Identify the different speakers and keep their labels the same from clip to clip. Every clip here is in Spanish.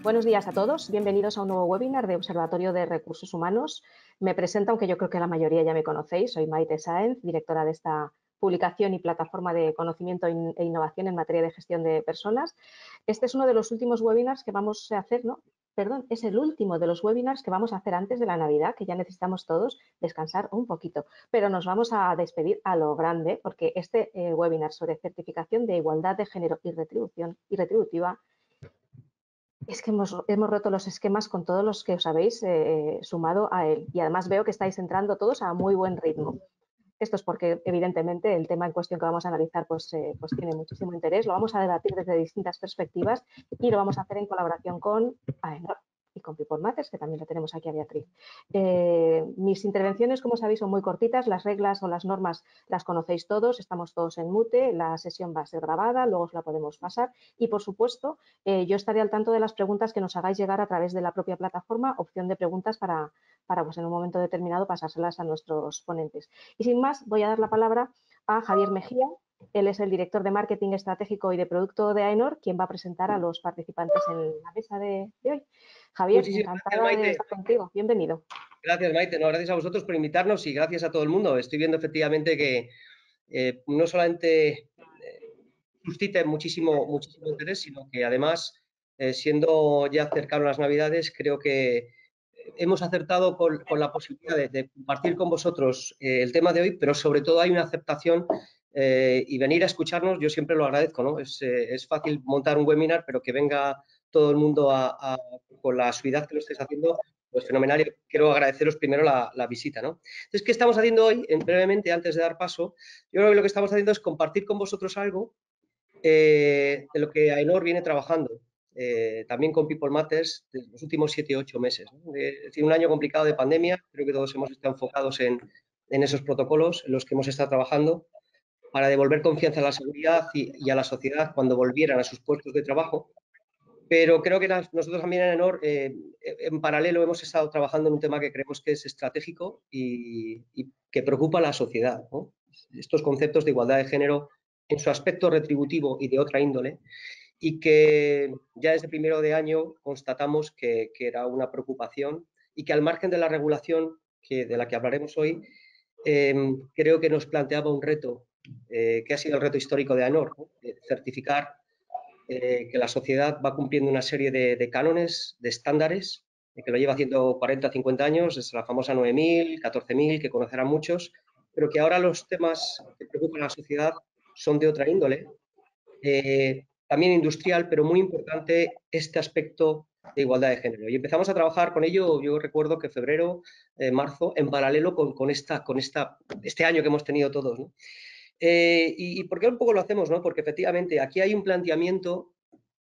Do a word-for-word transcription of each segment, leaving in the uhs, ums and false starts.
Speaker 1: Buenos días a todos, bienvenidos a un nuevo webinar de Observatorio de Recursos Humanos. Me presento, aunque yo creo que la mayoría ya me conocéis, soy Maite Sáenz, directora de esta publicación y plataforma de conocimiento e innovación en materia de gestión de personas. Este es uno de los últimos webinars que vamos a hacer, ¿no? Perdón, es el último de los webinars que vamos a hacer antes de la Navidad, que ya necesitamos todos descansar un poquito. Pero nos vamos a despedir a lo grande, porque este eh, webinar sobre certificación de igualdad de género y retribución y retributiva es que hemos, hemos roto los esquemas con todos los que os habéis eh, sumado a él. Y además veo que estáis entrando todos a muy buen ritmo. Esto es porque, evidentemente, el tema en cuestión que vamos a analizar pues, eh, pues tiene muchísimo interés. Lo vamos a debatir desde distintas perspectivas y lo vamos a hacer en colaboración con AENOR y con People Matters, que también la tenemos aquí a Beatriz. Eh, mis intervenciones, como sabéis, son muy cortitas. Las reglas o las normas las conocéis todos. Estamos todos en mute. La sesión va a ser grabada, luego os la podemos pasar. Y, por supuesto, eh, yo estaré al tanto de las preguntas que nos hagáis llegar a través de la propia plataforma, opción de preguntas para, para pues, en un momento determinado pasárselas a nuestros ponentes. Y sin más, voy a dar la palabra a Javier Mejía. Él es el director de Marketing Estratégico y de Producto de AENOR, quien va a presentar a los participantes en la mesa de, de hoy. Javier,
Speaker 2: Muchísimas
Speaker 1: encantada
Speaker 2: gracias, Maite.
Speaker 1: de estar contigo. Bienvenido.
Speaker 2: Gracias, Maite. No, gracias a vosotros por invitarnos y gracias a todo el mundo. Estoy viendo efectivamente que eh, no solamente eh, suscita muchísimo, muchísimo interés, sino que además, eh, siendo ya cercano a las Navidades, creo que hemos acertado con, con la posibilidad de, de compartir con vosotros eh, el tema de hoy, pero sobre todo hay una aceptación eh, y venir a escucharnos, yo siempre lo agradezco, ¿no? Es, eh, es fácil montar un webinar, pero que venga todo el mundo a, a, con la asiduidad que lo estáis haciendo, pues fenomenal. Y quiero agradeceros primero la, la visita, ¿no? Entonces, ¿qué estamos haciendo hoy? En, brevemente, antes de dar paso, yo creo que lo que estamos haciendo es compartir con vosotros algo eh, de lo que AENOR viene trabajando. Eh, también con People Matters desde los últimos siete u ocho meses. ¿no? Es decir, un año complicado de pandemia, creo que todos hemos estado enfocados en, en esos protocolos en los que hemos estado trabajando para devolver confianza a la seguridad y, y a la sociedad cuando volvieran a sus puestos de trabajo. Pero creo que nosotros también en AENOR, eh, en paralelo, hemos estado trabajando en un tema que creemos que es estratégico y, y que preocupa a la sociedad, ¿no? Estos conceptos de igualdad de género en su aspecto retributivo y de otra índole, y que ya desde primero de año constatamos que, que era una preocupación y que al margen de la regulación que, de la que hablaremos hoy, eh, creo que nos planteaba un reto, eh, que ha sido el reto histórico de AENOR, ¿no? De certificar eh, que la sociedad va cumpliendo una serie de, de cánones, de estándares, eh, que lo lleva haciendo cuarenta, cincuenta años, desde la famosa nueve mil, catorce mil, que conocerán muchos, pero que ahora los temas que preocupan a la sociedad son de otra índole, eh, también industrial, pero muy importante este aspecto de igualdad de género. Y empezamos a trabajar con ello, yo recuerdo que febrero, eh, marzo, en paralelo con, con, esta, con esta, este año que hemos tenido todos, ¿no? Eh, y, ¿Y por qué un poco lo hacemos? ¿no? Porque efectivamente aquí hay un planteamiento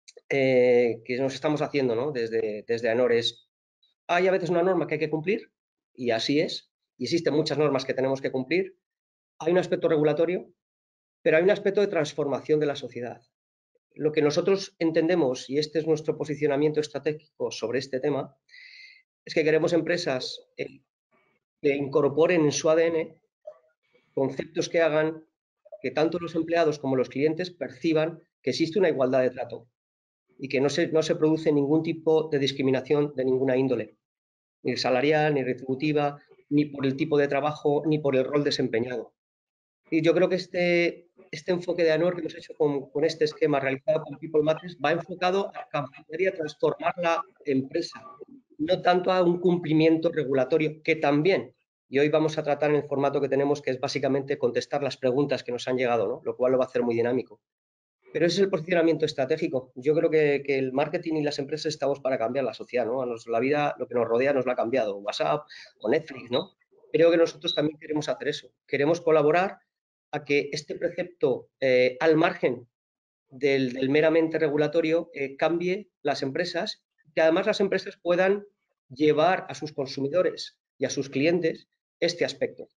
Speaker 2: eh, que nos estamos haciendo, ¿no? desde, desde AENOR. Es, hay a veces una norma que hay que cumplir, y así es, y existen muchas normas que tenemos que cumplir. Hay un aspecto regulatorio, pero hay un aspecto de transformación de la sociedad. Lo que nosotros entendemos, y este es nuestro posicionamiento estratégico sobre este tema, es que queremos empresas eh, que incorporen en su A D N conceptos que hagan que tanto los empleados como los clientes perciban que existe una igualdad de trato y que no se, no se produce ningún tipo de discriminación de ninguna índole, ni salarial, ni retributiva, ni por el tipo de trabajo, ni por el rol desempeñado. Y yo creo que este, este enfoque de AENOR que hemos hecho con, con este esquema realizado con People Matters va enfocado a cambiar y a transformar la empresa, no tanto a un cumplimiento regulatorio, que también. Y hoy vamos a tratar en el formato que tenemos, que es básicamente contestar las preguntas que nos han llegado, ¿no? Lo cual lo va a hacer muy dinámico. Pero ese es el posicionamiento estratégico. Yo creo que, que el marketing y las empresas estamos para cambiar la sociedad, ¿no? A nos, la vida, lo que nos rodea nos lo ha cambiado, WhatsApp o Netflix, ¿no? Creo que nosotros también queremos hacer eso. Queremos colaborar a que este precepto, eh, al margen del, del meramente regulatorio, eh, cambie las empresas, que además las empresas puedan llevar a sus consumidores y a sus clientes este aspecto.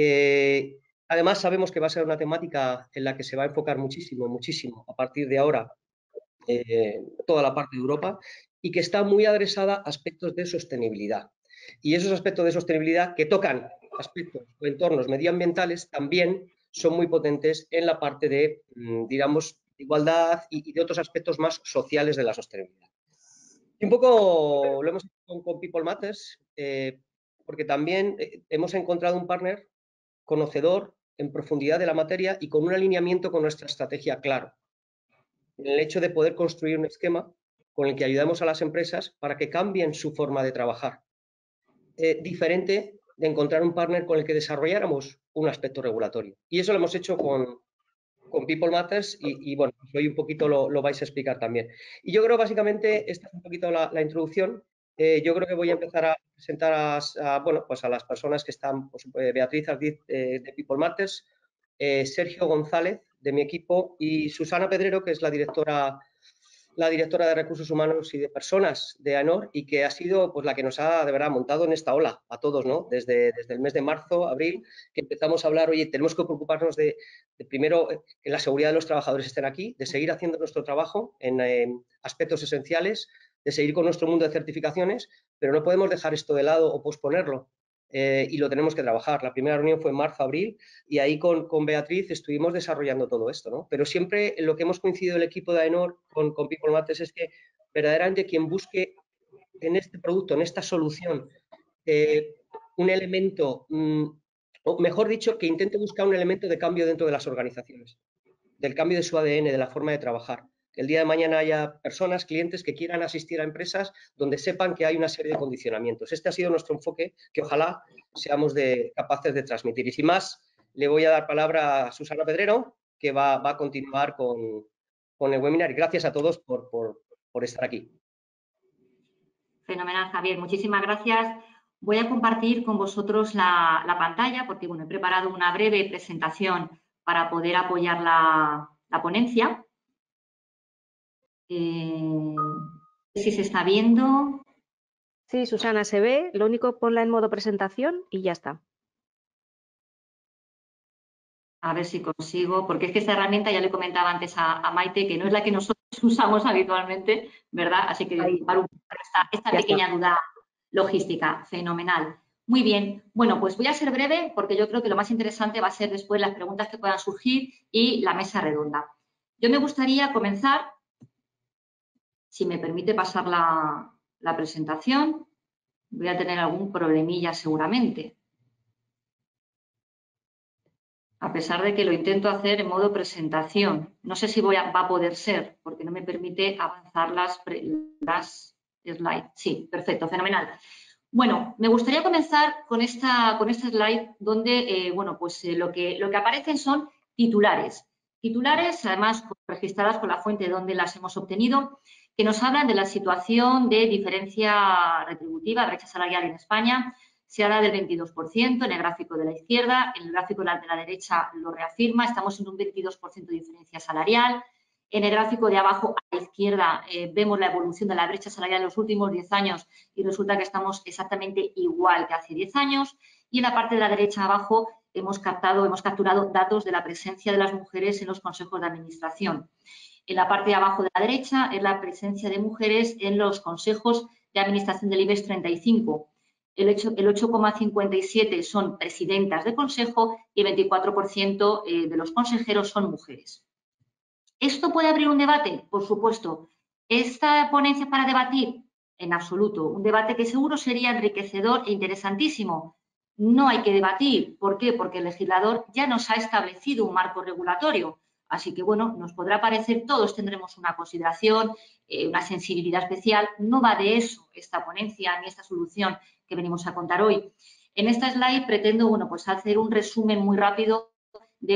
Speaker 2: Eh, además, sabemos que va a ser una temática en la que se va a enfocar muchísimo, muchísimo a partir de ahora eh, toda la parte de Europa y que está muy adresada a aspectos de sostenibilidad. Y esos aspectos de sostenibilidad que tocan aspectos o entornos medioambientales también son muy potentes en la parte de, digamos, igualdad y, y de otros aspectos más sociales de la sostenibilidad. Y un poco lo hemos hecho con, con People Matters, eh, porque también eh, hemos encontrado un partner conocedor en profundidad de la materia y con un alineamiento con nuestra estrategia claro. En el hecho de poder construir un esquema con el que ayudamos a las empresas para que cambien su forma de trabajar. Eh, diferente de encontrar un partner con el que desarrolláramos un aspecto regulatorio. Y eso lo hemos hecho con, con People Matters y, y bueno, pues hoy un poquito lo, lo vais a explicar también. Y yo creo básicamente, esta es un poquito la, la introducción. Eh, yo creo que voy a empezar a presentar a, a, bueno, pues a las personas que están, pues, Beatriz Ardiz eh, de People Matters, eh, Sergio González de mi equipo y Susana Pedrero, que es la directora la directora de Recursos Humanos y de Personas de AENOR y que ha sido pues la que nos ha de verdad montado en esta ola a todos, ¿no? Desde, desde el mes de marzo, abril, que empezamos a hablar, oye, tenemos que preocuparnos de, de primero que la seguridad de los trabajadores estén aquí, de seguir haciendo nuestro trabajo en eh, aspectos esenciales, de seguir con nuestro mundo de certificaciones, pero no podemos dejar esto de lado o posponerlo. Eh, y lo tenemos que trabajar. La primera reunión fue en marzo, abril, y ahí con, con Beatriz estuvimos desarrollando todo esto, ¿no? Pero siempre en lo que hemos coincidido el equipo de AENOR con, con People Matters es que verdaderamente quien busque en este producto, en esta solución, eh, un elemento, mmm, o mejor dicho, que intente buscar un elemento de cambio dentro de las organizaciones, del cambio de su A D N, de la forma de trabajar. Que el día de mañana haya personas, clientes que quieran asistir a empresas donde sepan que hay una serie de condicionamientos. Este ha sido nuestro enfoque que ojalá seamos de, capaces de transmitir. Y sin más, le voy a dar palabra a Susana Pedrero, que va, va a continuar con, con el webinar. Y gracias a todos por, por, por estar aquí.
Speaker 3: Fenomenal, Javier. Muchísimas gracias. Voy a compartir con vosotros la, la pantalla porque bueno, he preparado una breve presentación para poder apoyar la, la ponencia. Eh, si se está viendo.
Speaker 1: Sí, Susana, se ve. Lo único, ponla en modo presentación y ya está.
Speaker 3: A ver si consigo, porque es que esta herramienta, ya le comentaba antes a, a Maite, que no es la que nosotros usamos habitualmente, ¿verdad? Así que disculpar un poco esta, esta pequeña está. duda logística. Fenomenal. Muy bien. Bueno, pues voy a ser breve porque yo creo que lo más interesante va a ser después las preguntas que puedan surgir y la mesa redonda. Yo me gustaría comenzar, si me permite pasar la, la presentación, voy a tener algún problemilla seguramente. A pesar de que lo intento hacer en modo presentación. No sé si voy a, va a poder ser, porque no me permite avanzar las, las slides. Sí, perfecto, fenomenal. Bueno, me gustaría comenzar con esta, con esta slide donde, eh, bueno, pues eh, lo, que, lo que aparecen son titulares. Titulares, además, registradas con la fuente donde las hemos obtenido, que nos hablan de la situación de diferencia retributiva, brecha salarial en España. Se habla del veintidós por ciento en el gráfico de la izquierda, en el gráfico de la derecha lo reafirma, estamos en un veintidós por ciento de diferencia salarial. En el gráfico de abajo a la izquierda eh, vemos la evolución de la brecha salarial en los últimos diez años y resulta que estamos exactamente igual que hace diez años. Y en la parte de la derecha abajo hemos captado, hemos capturado datos de la presencia de las mujeres en los consejos de administración. En la parte de abajo de la derecha es la presencia de mujeres en los consejos de administración del IBEX treinta y cinco. El ocho coma cincuenta y siete son presidentas de consejo y el veinticuatro por ciento de los consejeros son mujeres. ¿Esto puede abrir un debate? Por supuesto. ¿Esta ponencia es para debatir? En absoluto. Un debate que seguro sería enriquecedor e interesantísimo. No hay que debatir. ¿Por qué? Porque el legislador ya nos ha establecido un marco regulatorio. Así que, bueno, nos podrá parecer, todos tendremos una consideración, eh, una sensibilidad especial. No va de eso esta ponencia ni esta solución que venimos a contar hoy. En esta slide pretendo, bueno, pues hacer un resumen muy rápido de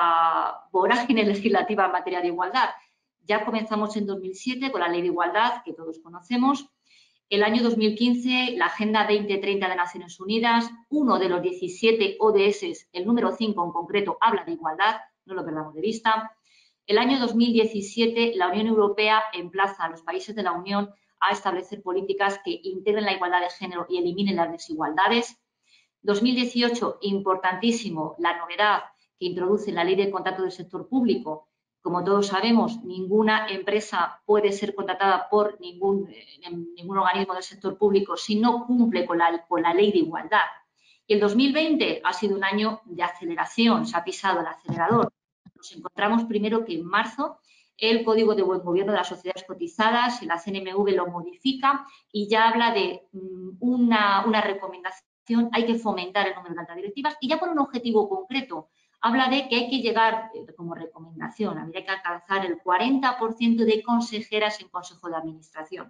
Speaker 3: la vorágine legislativa en materia de igualdad. Ya comenzamos en dos mil siete con la Ley de Igualdad, que todos conocemos. El año dos mil quince, la Agenda veinte treinta de Naciones Unidas, uno de los diecisiete O D S, el número cinco en concreto, habla de igualdad, no lo perdamos de vista. El año dos mil diecisiete, la Unión Europea emplaza a los países de la Unión a establecer políticas que integren la igualdad de género y eliminen las desigualdades. dos mil dieciocho, importantísimo, la novedad que introduce la Ley de Contrato del Sector Público. Como todos sabemos, ninguna empresa puede ser contratada por ningún, eh, ningún organismo del sector público si no cumple con la, con la Ley de Igualdad. Y el dos mil veinte ha sido un año de aceleración, se ha pisado el acelerador. Nos encontramos primero que en marzo el Código de Buen Gobierno de las Sociedades Cotizadas, la C N M V lo modifica y ya habla de una, una recomendación, hay que fomentar el número de altas directivas y ya por un objetivo concreto. Habla de que hay que llegar, como recomendación, habría que alcanzar el cuarenta por ciento de consejeras en Consejo de Administración.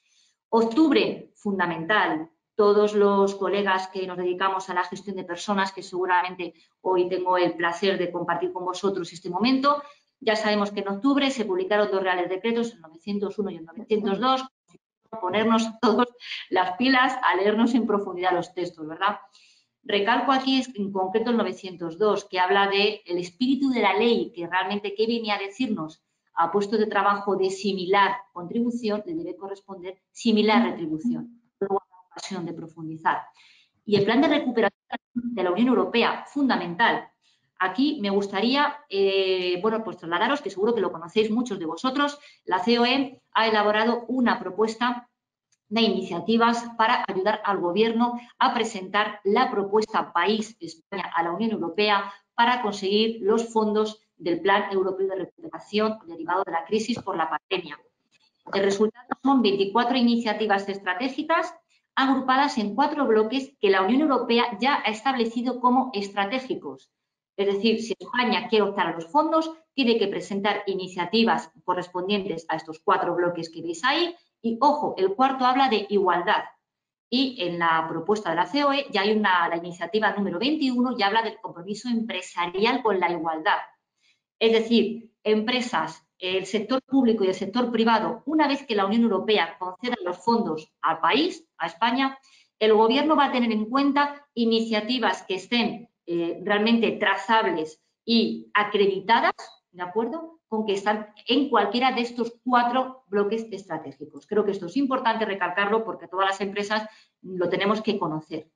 Speaker 3: Octubre, fundamental. Todos los colegas que nos dedicamos a la gestión de personas, que seguramente hoy tengo el placer de compartir con vosotros este momento, ya sabemos que en octubre se publicaron dos reales decretos, el novecientos uno y el novecientos dos, ponernos todos las pilas a leernos en profundidad los textos, ¿verdad? Recalco aquí en concreto el novecientos dos, que habla del espíritu de la ley, que realmente qué venía a decirnos. A puestos de trabajo de similar contribución le debe corresponder similar retribución. Luego habrá ocasión de profundizar. Y el plan de recuperación de la Unión Europea, fundamental. Aquí me gustaría, eh, bueno, pues trasladaros, que seguro que lo conocéis muchos de vosotros, la C O E ha elaborado una propuesta de iniciativas para ayudar al Gobierno a presentar la propuesta País España a la Unión Europea para conseguir los fondos del Plan Europeo de Recuperación derivado de la crisis por la pandemia. El resultado son veinticuatro iniciativas estratégicas agrupadas en cuatro bloques que la Unión Europea ya ha establecido como estratégicos. Es decir, si España quiere optar a los fondos, tiene que presentar iniciativas correspondientes a estos cuatro bloques que veis ahí. Y, ojo, el cuarto habla de igualdad. Y en la propuesta de la C O E ya hay una, la iniciativa número veintiuno, ya habla del compromiso empresarial con la igualdad. Es decir, empresas, el sector público y el sector privado, una vez que la Unión Europea conceda los fondos al país, a España, el Gobierno va a tener en cuenta iniciativas que estén eh, realmente trazables y acreditadas, ¿de acuerdo?, con que están en cualquiera de estos cuatro bloques estratégicos. Creo que esto es importante recalcarlo porque todas las empresas lo tenemos que conocer.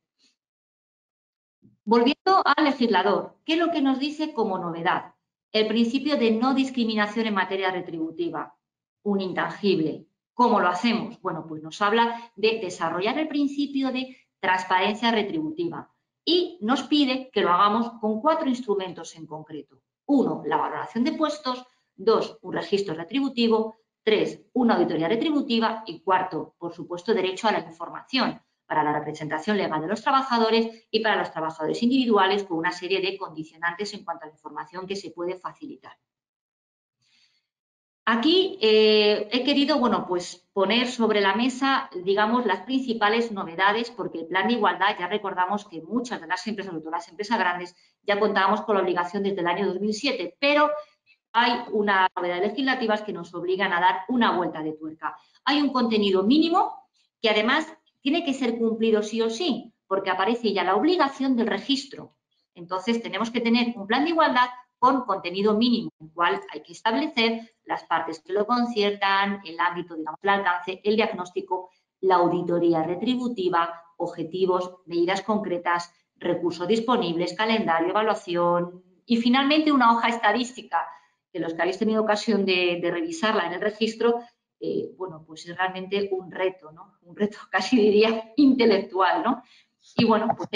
Speaker 3: Volviendo al legislador, ¿qué es lo que nos dice como novedad? El principio de no discriminación en materia retributiva, un intangible. ¿Cómo lo hacemos? Bueno, pues nos habla de desarrollar el principio de transparencia retributiva y nos pide que lo hagamos con cuatro instrumentos en concreto. Uno, la valoración de puestos. Dos, un registro retributivo. Tres, una auditoría retributiva. Y cuarto, por supuesto, derecho a la información para la representación legal de los trabajadores y para los trabajadores individuales con una serie de condicionantes en cuanto a la información que se puede facilitar. Aquí eh, he querido, bueno, pues poner sobre la mesa, digamos, las principales novedades, porque el plan de igualdad, ya recordamos que muchas de las empresas, sobre todo las empresas grandes, ya contábamos con la obligación desde el año dos mil siete, pero hay una novedad legislativas que nos obligan a dar una vuelta de tuerca. Hay un contenido mínimo que además tiene que ser cumplido sí o sí, porque aparece ya la obligación del registro. Entonces, tenemos que tener un plan de igualdad con contenido mínimo, en el cual hay que establecer las partes que lo conciertan, el ámbito, digamos, el alcance, el diagnóstico, la auditoría retributiva, objetivos, medidas concretas, recursos disponibles, calendario, evaluación y, finalmente, una hoja estadística, que los que habéis tenido ocasión de, de revisarla en el registro, Eh, bueno, pues es realmente un reto, ¿no? Un reto casi diría intelectual, ¿no? Y bueno, pues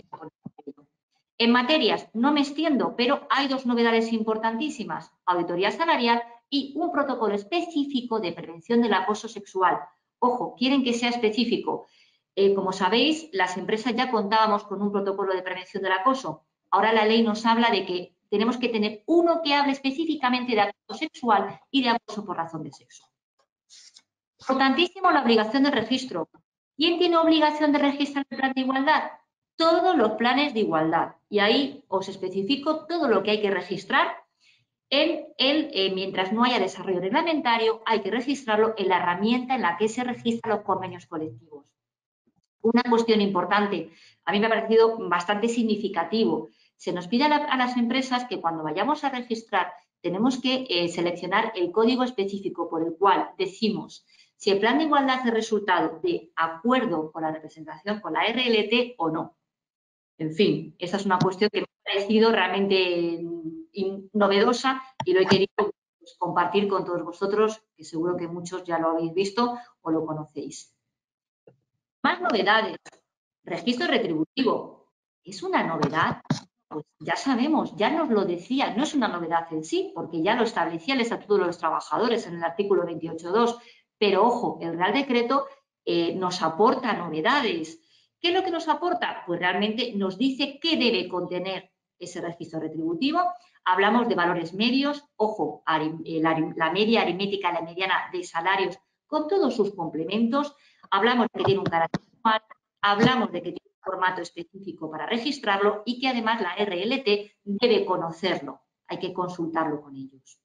Speaker 3: en materias no me extiendo, pero hay dos novedades importantísimas, auditoría salarial y un protocolo específico de prevención del acoso sexual. Ojo, quieren que sea específico. Eh, como sabéis, las empresas ya contábamos con un protocolo de prevención del acoso. Ahora la ley nos habla de que tenemos que tener uno que hable específicamente de acoso sexual y de acoso por razón de sexo. Importantísimo la obligación de registro. ¿Quién tiene obligación de registrar el plan de igualdad? Todos los planes de igualdad. Y ahí os especifico todo lo que hay que registrar. En el, eh, mientras no haya desarrollo reglamentario, hay que registrarlo en la herramienta en la que se registran los convenios colectivos. Una cuestión importante, a mí me ha parecido bastante significativo. Se nos pide a, la, a las empresas que cuando vayamos a registrar tenemos que eh, seleccionar el código específico por el cual decimos si el plan de igualdad es resultado de acuerdo con la representación con la R L T o no. En fin, esa es una cuestión que me ha parecido realmente novedosa y lo he querido pues, compartir con todos vosotros, que seguro que muchos ya lo habéis visto o lo conocéis. Más novedades. Registro retributivo. ¿Es una novedad? Pues ya sabemos, ya nos lo decía, no es una novedad en sí, porque ya lo establecía el Estatuto de los Trabajadores en el artículo veintiocho punto dos, pero ojo, el Real Decreto eh, nos aporta novedades. ¿Qué es lo que nos aporta? Pues realmente nos dice qué debe contener ese registro retributivo. Hablamos de valores medios, ojo, la, la media aritmética, la mediana de salarios con todos sus complementos. Hablamos de que tiene un carácter anual, hablamos de que tiene un formato específico para registrarlo y que además la R L T debe conocerlo, hay que consultarlo con ellos.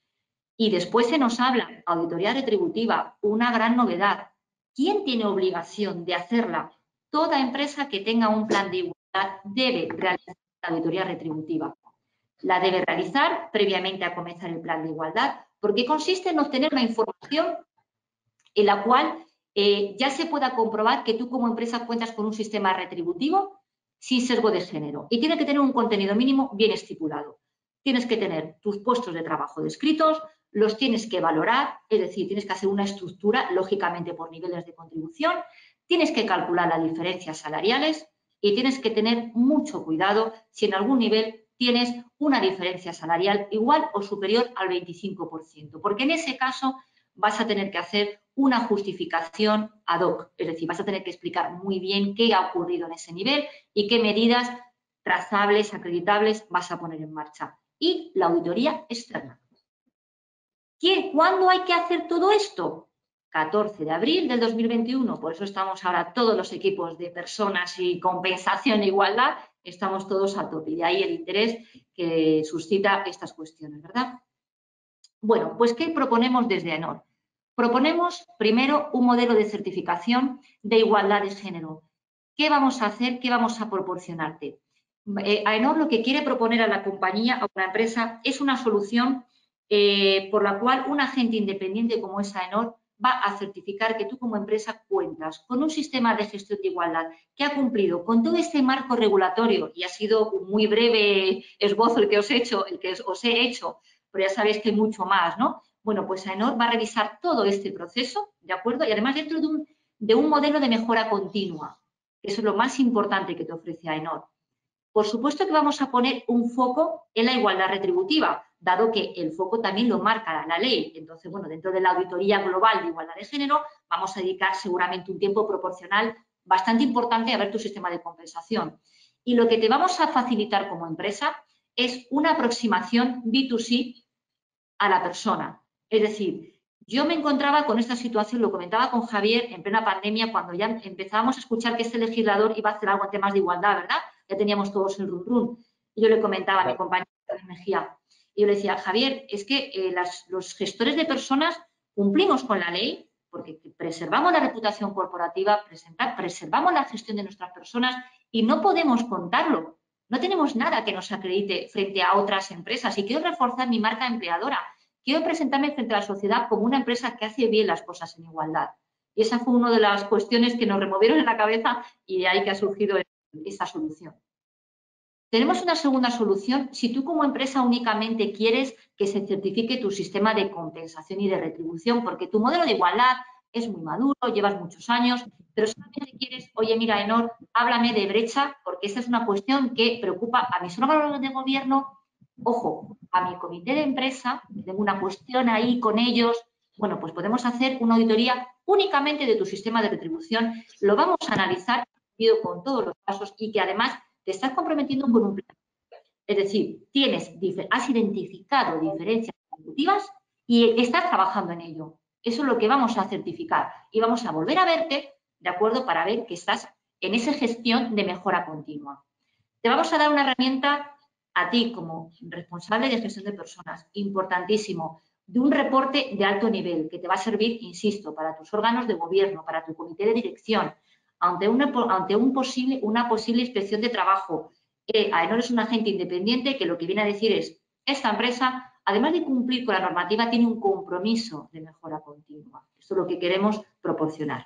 Speaker 3: Y después se nos habla, auditoría retributiva, una gran novedad. ¿Quién tiene obligación de hacerla? Toda empresa que tenga un plan de igualdad debe realizar la auditoría retributiva. La debe realizar previamente a comenzar el plan de igualdad, porque consiste en obtener una información en la cual eh, ya se pueda comprobar que tú como empresa cuentas con un sistema retributivo sin sesgo de género y tiene que tener un contenido mínimo bien estipulado. Tienes que tener tus puestos de trabajo descritos, los tienes que valorar, es decir, tienes que hacer una estructura, lógicamente por niveles de contribución, tienes que calcular las diferencias salariales y tienes que tener mucho cuidado si en algún nivel tienes una diferencia salarial igual o superior al veinticinco por ciento, porque en ese caso vas a tener que hacer una justificación ad hoc, es decir, vas a tener que explicar muy bien qué ha ocurrido en ese nivel y qué medidas trazables, acreditables vas a poner en marcha. Y la auditoría externa. ¿Quién, ¿Cuándo hay que hacer todo esto? catorce de abril del dos mil veintiuno, por eso estamos ahora todos los equipos de personas y compensación e igualdad, estamos todos a tope, y de ahí el interés que suscita estas cuestiones, ¿verdad? Bueno, pues ¿qué proponemos desde AENOR? Proponemos primero un modelo de certificación de igualdad de género. ¿Qué vamos a hacer? ¿Qué vamos a proporcionarte? Eh, AENOR lo que quiere proponer a la compañía, a una empresa, es una solución eh, por la cual un agente independiente como es AENOR va a certificar que tú como empresa cuentas con un sistema de gestión de igualdad que ha cumplido con todo este marco regulatorio, y ha sido un muy breve esbozo el que os he hecho, el que os he hecho, pero ya sabéis que hay mucho más, ¿no? Bueno, pues AENOR va a revisar todo este proceso, ¿de acuerdo? Y además dentro de un, de un modelo de mejora continua, que eso es lo más importante que te ofrece AENOR. Por supuesto que vamos a poner un foco en la igualdad retributiva, dado que el foco también lo marca la ley. Entonces, bueno, dentro de la auditoría global de igualdad de género, vamos a dedicar seguramente un tiempo proporcional bastante importante a ver tu sistema de compensación. Y lo que te vamos a facilitar como empresa es una aproximación B dos C a la persona. Es decir, yo me encontraba con esta situación, lo comentaba con Javier en plena pandemia, cuando ya empezábamos a escuchar que este legislador iba a hacer algo en temas de igualdad, ¿verdad? Ya teníamos todos el run run. Y yo le comentaba a mi compañero Mejía, y yo le decía, Javier, es que eh, las, los gestores de personas cumplimos con la ley porque preservamos la reputación corporativa, presentar, preservamos la gestión de nuestras personas y no podemos contarlo. No tenemos nada que nos acredite frente a otras empresas y quiero reforzar mi marca empleadora. Quiero presentarme frente a la sociedad como una empresa que hace bien las cosas en igualdad. Y esa fue una de las cuestiones que nos removieron en la cabeza y de ahí que ha surgido esta solución. Tenemos una segunda solución si tú como empresa únicamente quieres que se certifique tu sistema de compensación y de retribución, porque tu modelo de igualdad es muy maduro, llevas muchos años, pero solamente quieres, oye, mira, AENOR, háblame de brecha, porque esta es una cuestión que preocupa a mis órganos de gobierno, ojo, a mi comité de empresa, tengo una cuestión ahí con ellos. Bueno, pues podemos hacer una auditoría únicamente de tu sistema de retribución, lo vamos a analizar con todos los casos y que además te estás comprometiendo con un plan. Es decir, tienes, has identificado diferencias contributivas y estás trabajando en ello. Eso es lo que vamos a certificar y vamos a volver a verte, ¿de acuerdo? Para ver que estás en esa gestión de mejora continua. Te vamos a dar una herramienta a ti como responsable de gestión de personas, importantísimo, de un reporte de alto nivel que te va a servir, insisto, para tus órganos de gobierno, para tu comité de dirección, ante una, ante un posible, una posible inspección de trabajo. Eh, AENOR es un agente independiente que lo que viene a decir es, esta empresa, además de cumplir con la normativa, tiene un compromiso de mejora continua. Esto es lo que queremos proporcionar.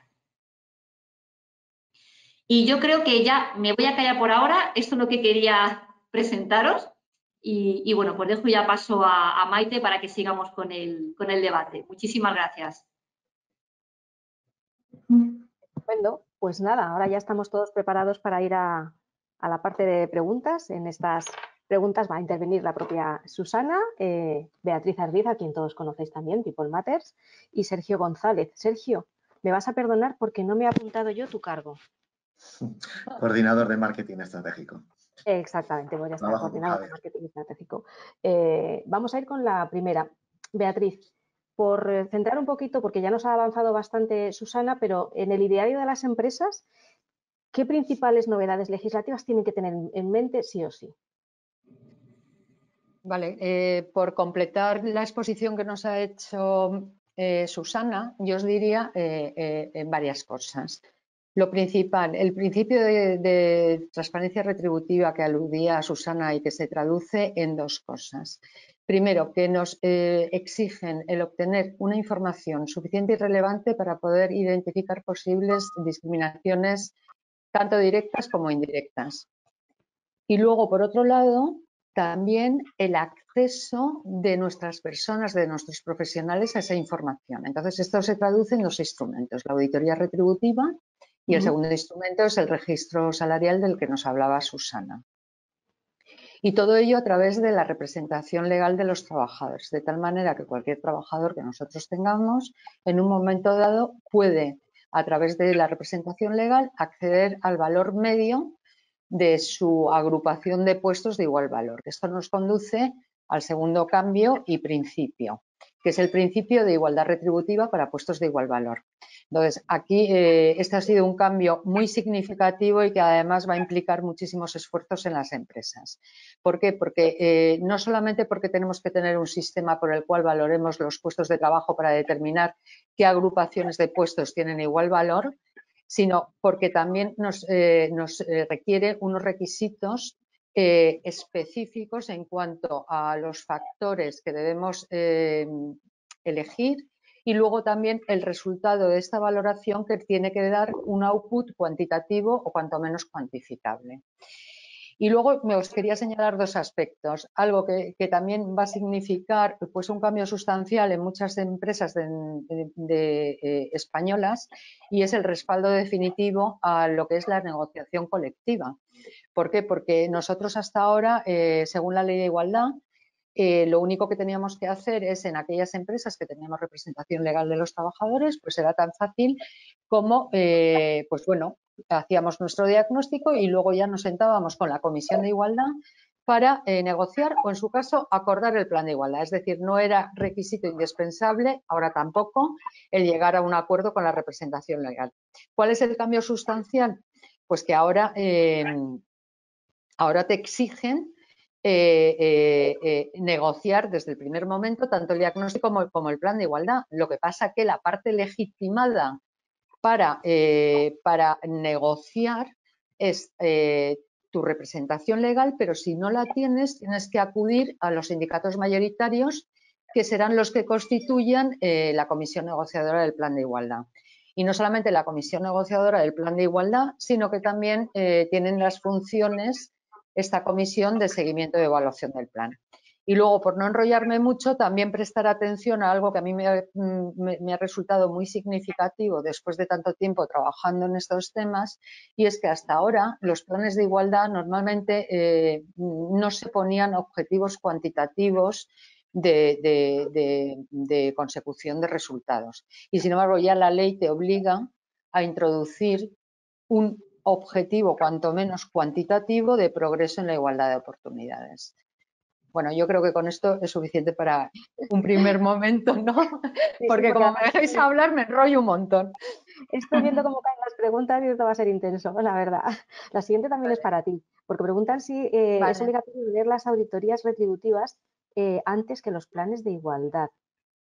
Speaker 3: Y yo creo que ya me voy a callar por ahora. Esto es lo que quería presentaros. Y, y bueno, pues dejo ya paso a, a Maite para que sigamos con el, con el debate. Muchísimas gracias.
Speaker 1: Estupendo. Pues nada, ahora ya estamos todos preparados para ir a, a la parte de preguntas. En estas preguntas va a intervenir la propia Susana, eh, Beatriz Ardiz, a quien todos conocéis también, People Matters, y Sergio González. Sergio, me vas a perdonar porque no me he apuntado yo tu cargo.
Speaker 4: Coordinador de marketing estratégico.
Speaker 1: Exactamente, voy a estar
Speaker 4: Trabajo con
Speaker 1: coordinador de
Speaker 4: Javier.
Speaker 1: marketing estratégico. Eh, vamos a ir con la primera. Beatriz, por eh, centrar un poquito, porque ya nos ha avanzado bastante Susana, pero en el ideario de las empresas, ¿qué principales novedades legislativas tienen que tener en mente sí o sí?
Speaker 5: Vale, eh, por completar la exposición que nos ha hecho eh, Susana, yo os diría eh, eh, varias cosas. Lo principal, el principio de, de transparencia retributiva que aludía a Susana y que se traduce en dos cosas. Primero, que nos eh, exigen el obtener una información suficiente y relevante para poder identificar posibles discriminaciones tanto directas como indirectas. Y luego, por otro lado, también el acceso de nuestras personas, de nuestros profesionales a esa información. Entonces, esto se traduce en dos instrumentos, la auditoría retributiva y el segundo instrumento es el registro salarial del que nos hablaba Susana. Y todo ello a través de la representación legal de los trabajadores, de tal manera que cualquier trabajador que nosotros tengamos, en un momento dado, puede, a través de la representación legal, acceder al valor medio de su agrupación de puestos de igual valor. Esto nos conduce al segundo cambio y principio, que es el principio de igualdad retributiva para puestos de igual valor. Entonces, aquí eh, este ha sido un cambio muy significativo y que además va a implicar muchísimos esfuerzos en las empresas. ¿Por qué? Porque eh, no solamente porque tenemos que tener un sistema por el cual valoremos los puestos de trabajo para determinar qué agrupaciones de puestos tienen igual valor, sino porque también nos, eh, nos eh, requiere unos requisitos eh, específicos en cuanto a los factores que debemos eh, elegir y luego también el resultado de esta valoración que tiene que dar un output cuantitativo o cuanto menos cuantificable. Y luego me os quería señalar dos aspectos, algo que, que también va a significar pues, un cambio sustancial en muchas empresas de, de, de, eh, españolas y es el respaldo definitivo a lo que es la negociación colectiva. ¿Por qué? Porque nosotros hasta ahora, eh, según la Ley de Igualdad, eh, lo único que teníamos que hacer es en aquellas empresas que teníamos representación legal de los trabajadores, pues era tan fácil como, eh, pues bueno, hacíamos nuestro diagnóstico y luego ya nos sentábamos con la Comisión de Igualdad para eh, negociar o, en su caso, acordar el plan de igualdad. Es decir, no era requisito indispensable, ahora tampoco, el llegar a un acuerdo con la representación legal. ¿Cuál es el cambio sustancial? Pues que ahora, eh, ahora te exigen eh, eh, eh, negociar desde el primer momento tanto el diagnóstico como, como el plan de igualdad. Lo que pasa que la parte legitimada Para, eh, para negociar es eh, tu representación legal, pero si no la tienes, tienes que acudir a los sindicatos mayoritarios, que serán los que constituyan eh, la comisión negociadora del plan de igualdad. Y no solamente la comisión negociadora del plan de igualdad, sino que también eh, tienen las funciones esta comisión de seguimiento y evaluación del plan. Y luego, por no enrollarme mucho, también prestar atención a algo que a mí me ha, me, me ha resultado muy significativo después de tanto tiempo trabajando en estos temas, y es que hasta ahora los planes de igualdad normalmente eh, no se ponían objetivos cuantitativos de, de, de, de consecución de resultados. Y sin embargo, ya la ley te obliga a introducir un objetivo cuanto menos cuantitativo de progreso en la igualdad de oportunidades. Bueno, yo creo que con esto es suficiente para un primer momento, ¿no?
Speaker 1: Sí, sí,
Speaker 5: porque, porque como
Speaker 1: además,
Speaker 5: me dejéis hablar me enrollo un montón.
Speaker 1: Estoy viendo cómo caen las preguntas y esto va a ser intenso, la verdad. La siguiente también vale. es para ti, porque preguntan si eh, vale. es obligatorio tener las auditorías retributivas eh, antes que los planes de igualdad.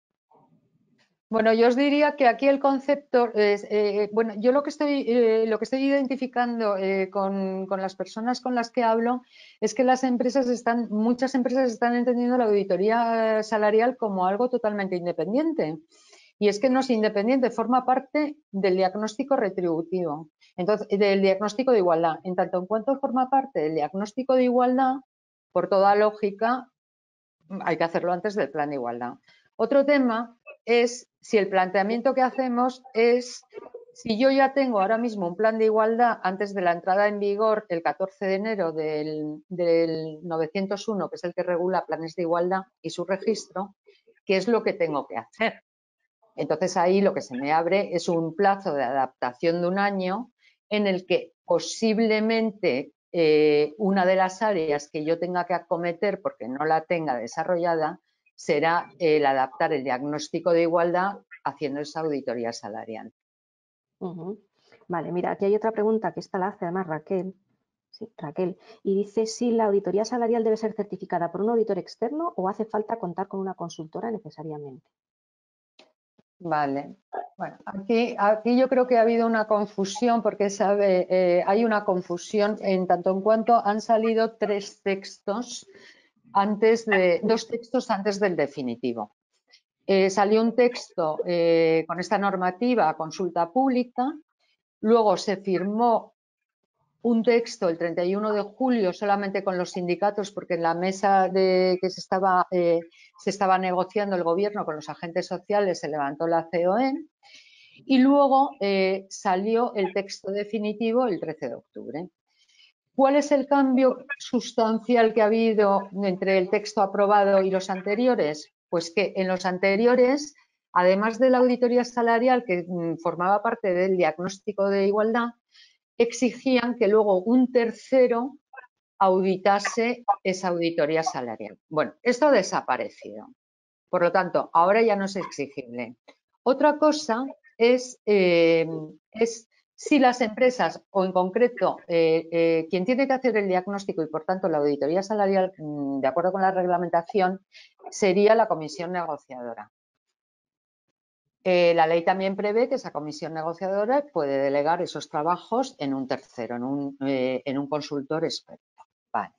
Speaker 5: Bueno, yo os diría que aquí el concepto es, eh, bueno, yo lo que estoy, eh, lo que estoy identificando eh, con, con las personas con las que hablo es que las empresas están, muchas empresas están entendiendo la auditoría salarial como algo totalmente independiente. Y es que no es independiente, forma parte del diagnóstico retributivo, entonces del diagnóstico de igualdad. En tanto en cuanto forma parte del diagnóstico de igualdad, por toda lógica, hay que hacerlo antes del plan de igualdad. Otro tema es si el planteamiento que hacemos es Si yo ya tengo ahora mismo un plan de igualdad antes de la entrada en vigor el catorce de enero del, del novecientos uno, que es el que regula planes de igualdad y su registro, ¿qué es lo que tengo que hacer? Entonces ahí lo que se me abre es un plazo de adaptación de un año en el que posiblemente eh, una de las áreas que yo tenga que acometer porque no la tenga desarrollada será el adaptar el diagnóstico de igualdad haciendo esa auditoría salarial.
Speaker 1: Uh-huh. Vale, mira, aquí hay otra pregunta que esta la hace además Raquel. Sí, Raquel. Y dice si la auditoría salarial debe ser certificada por un auditor externo o hace falta contar con una consultora necesariamente.
Speaker 5: Vale. Bueno, aquí, aquí yo creo que ha habido una confusión porque sabe, eh, hay una confusión en tanto en cuanto han salido tres textos antes de, dos textos antes del definitivo. Eh, salió un texto eh, con esta normativa a consulta pública, luego se firmó un texto el treinta y uno de julio solamente con los sindicatos porque en la mesa de que se estaba, eh, se estaba negociando el gobierno con los agentes sociales se levantó la C O E y luego eh, salió el texto definitivo el trece de octubre. ¿Cuál es el cambio sustancial que ha habido entre el texto aprobado y los anteriores? Pues que en los anteriores, además de la auditoría salarial que mm, formaba parte del diagnóstico de igualdad, exigían que luego un tercero auditase esa auditoría salarial. Bueno, esto ha desaparecido. Por lo tanto, ahora ya no es exigible. Otra cosa es, eh, es si las empresas, o en concreto, eh, eh, quien tiene que hacer el diagnóstico y, por tanto, la auditoría salarial, de acuerdo con la reglamentación, sería la comisión negociadora. Eh, la ley también prevé que esa comisión negociadora puede delegar esos trabajos en un tercero, en un, eh, en un consultor experto. Vale.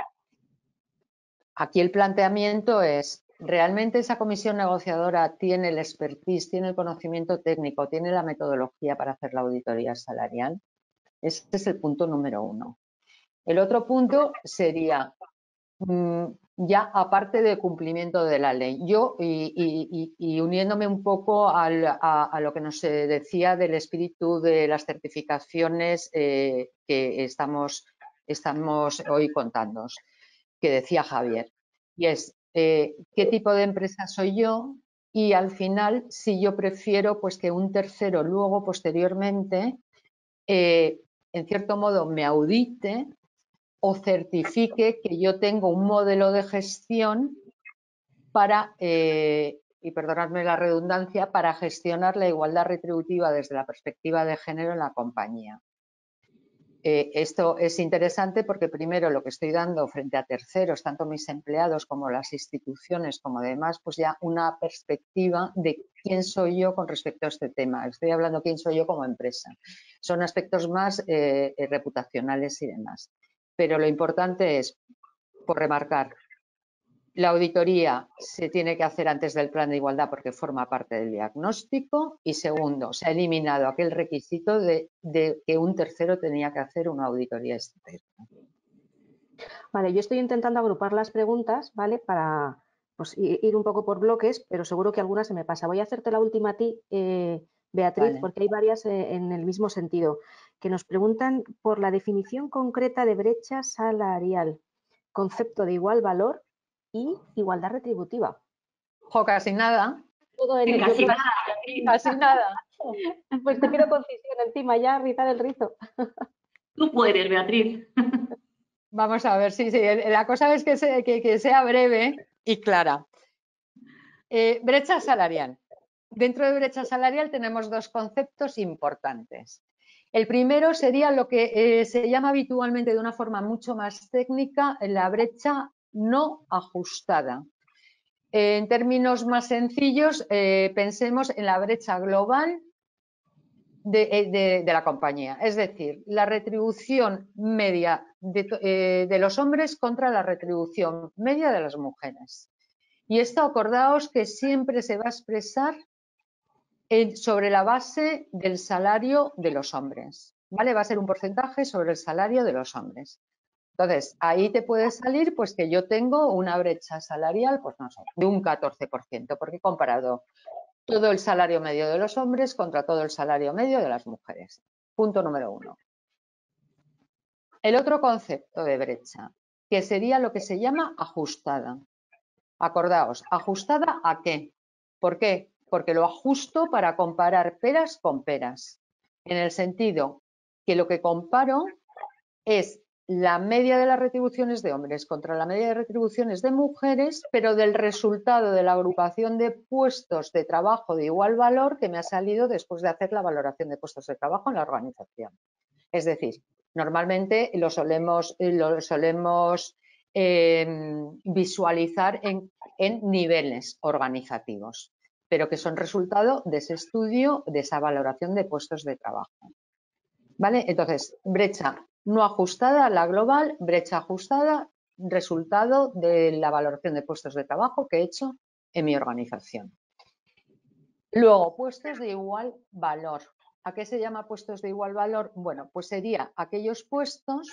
Speaker 5: Aquí el planteamiento es, ¿realmente esa comisión negociadora tiene el expertise, tiene el conocimiento técnico, tiene la metodología para hacer la auditoría salarial? Ese es el punto número uno. El otro punto sería, ya aparte de cumplimiento de la ley, yo y, y, y uniéndome un poco al, a, a lo que nos decía del espíritu de las certificaciones eh, que estamos, estamos hoy contándoos, que decía Javier, y es eh, qué tipo de empresa soy yo y al final si yo prefiero pues que un tercero luego posteriormente eh, en cierto modo me audite o certifique que yo tengo un modelo de gestión para, eh, y perdonadme la redundancia, para gestionar la igualdad retributiva desde la perspectiva de género en la compañía. Eh, esto es interesante porque primero lo que estoy dando frente a terceros, tanto mis empleados como las instituciones como demás, pues ya una perspectiva de quién soy yo con respecto a este tema. Estoy hablando quién soy yo como empresa. Son aspectos más eh, reputacionales y demás. Pero lo importante es, por remarcar, la auditoría se tiene que hacer antes del plan de igualdad porque forma parte del diagnóstico y segundo, se ha eliminado aquel requisito de, de que un tercero tenía que hacer una auditoría externa.
Speaker 1: Vale, yo estoy intentando agrupar las preguntas, ¿vale? Para pues, ir un poco por bloques, pero seguro que alguna se me pasa. Voy a hacerte la última a ti, eh, Beatriz, vale. Porque hay varias eh, en el mismo sentido, que nos preguntan por la definición concreta de brecha salarial, concepto de igual valor y igualdad retributiva.
Speaker 5: Jo, casi nada.
Speaker 1: Todo en,
Speaker 3: casi,
Speaker 1: creo,
Speaker 3: nada.
Speaker 5: casi nada.
Speaker 1: Pues te quiero concisión encima ya, rizar el rizo.
Speaker 3: Tú puedes, Beatriz.
Speaker 5: Vamos a ver, sí, sí. La cosa es que, se, que, que sea breve y clara. Eh, brecha salarial. Dentro de brecha salarial tenemos dos conceptos importantes. El primero sería lo que eh, se llama habitualmente de una forma mucho más técnica la brecha no ajustada. Eh, en términos más sencillos, eh, pensemos en la brecha global de, de, de la compañía, es decir, la retribución media de, eh, de los hombres contra la retribución media de las mujeres. Y esto, acordaos que siempre se va a expresar en, sobre la base del salario de los hombres, ¿vale? Va a ser un porcentaje sobre el salario de los hombres. Entonces, ahí te puede salir pues que yo tengo una brecha salarial, pues no sé, de un catorce por ciento, porque he comparado todo el salario medio de los hombres contra todo el salario medio de las mujeres. Punto número uno. El otro concepto de brecha, que sería lo que se llama ajustada. Acordaos, ¿ajustada a qué? ¿Por qué? Porque lo ajusto para comparar peras con peras. En el sentido que lo que comparo es la media de las retribuciones de hombres contra la media de retribuciones de mujeres, pero del resultado de la agrupación de puestos de trabajo de igual valor que me ha salido después de hacer la valoración de puestos de trabajo en la organización. Es decir, normalmente lo solemos, lo solemos eh, visualizar en, en niveles organizativos, pero que son resultado de ese estudio, de esa valoración de puestos de trabajo. ¿Vale? Entonces, brecha no ajustada, la global, brecha ajustada, resultado de la valoración de puestos de trabajo que he hecho en mi organización. Luego, puestos de igual valor. ¿A qué se llama puestos de igual valor? Bueno, pues sería aquellos puestos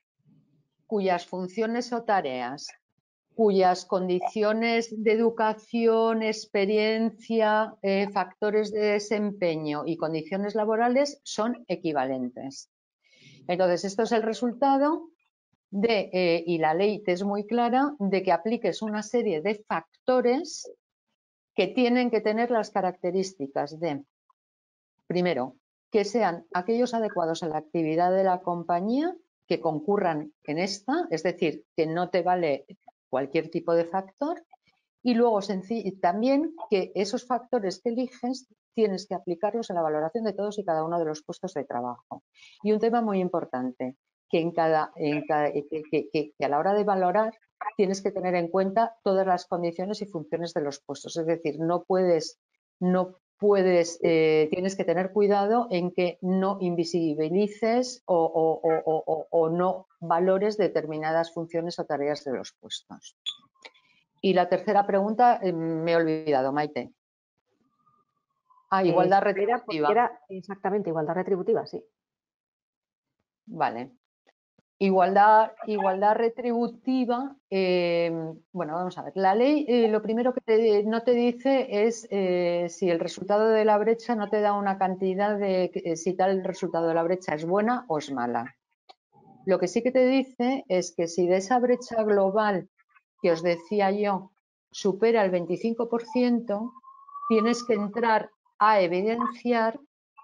Speaker 5: cuyas funciones o tareas, cuyas condiciones de educación, experiencia, eh, factores de desempeño y condiciones laborales son equivalentes. Entonces, esto es el resultado de, eh, y la ley te es muy clara, de que apliques una serie de factores que tienen que tener las características de, primero, que sean aquellos adecuados a la actividad de la compañía, que concurran en esta, es decir, que no te vale cualquier tipo de factor, y luego también que esos factores que eliges tienes que aplicarlos en la valoración de todos y cada uno de los puestos de trabajo. Y un tema muy importante, que, en cada, en cada, que, que, que a la hora de valorar tienes que tener en cuenta todas las condiciones y funciones de los puestos. Es decir, no puedes, no puedes, eh, tienes que tener cuidado en que no invisibilices o, o, o, o, o no valores determinadas funciones o tareas de los puestos. Y la tercera pregunta eh, me he olvidado, Maite. Ah, igualdad
Speaker 1: eh,
Speaker 5: retributiva.
Speaker 1: Era exactamente, igualdad retributiva, sí.
Speaker 5: Vale. Igualdad, igualdad retributiva, eh, bueno, vamos a ver. La ley eh, lo primero que te, no te dice es eh, si el resultado de la brecha no te da una cantidad de eh, si tal resultado de la brecha es buena o es mala. Lo que sí que te dice es que si de esa brecha global que os decía yo supera el veinticinco por ciento, tienes que entrar a evidenciar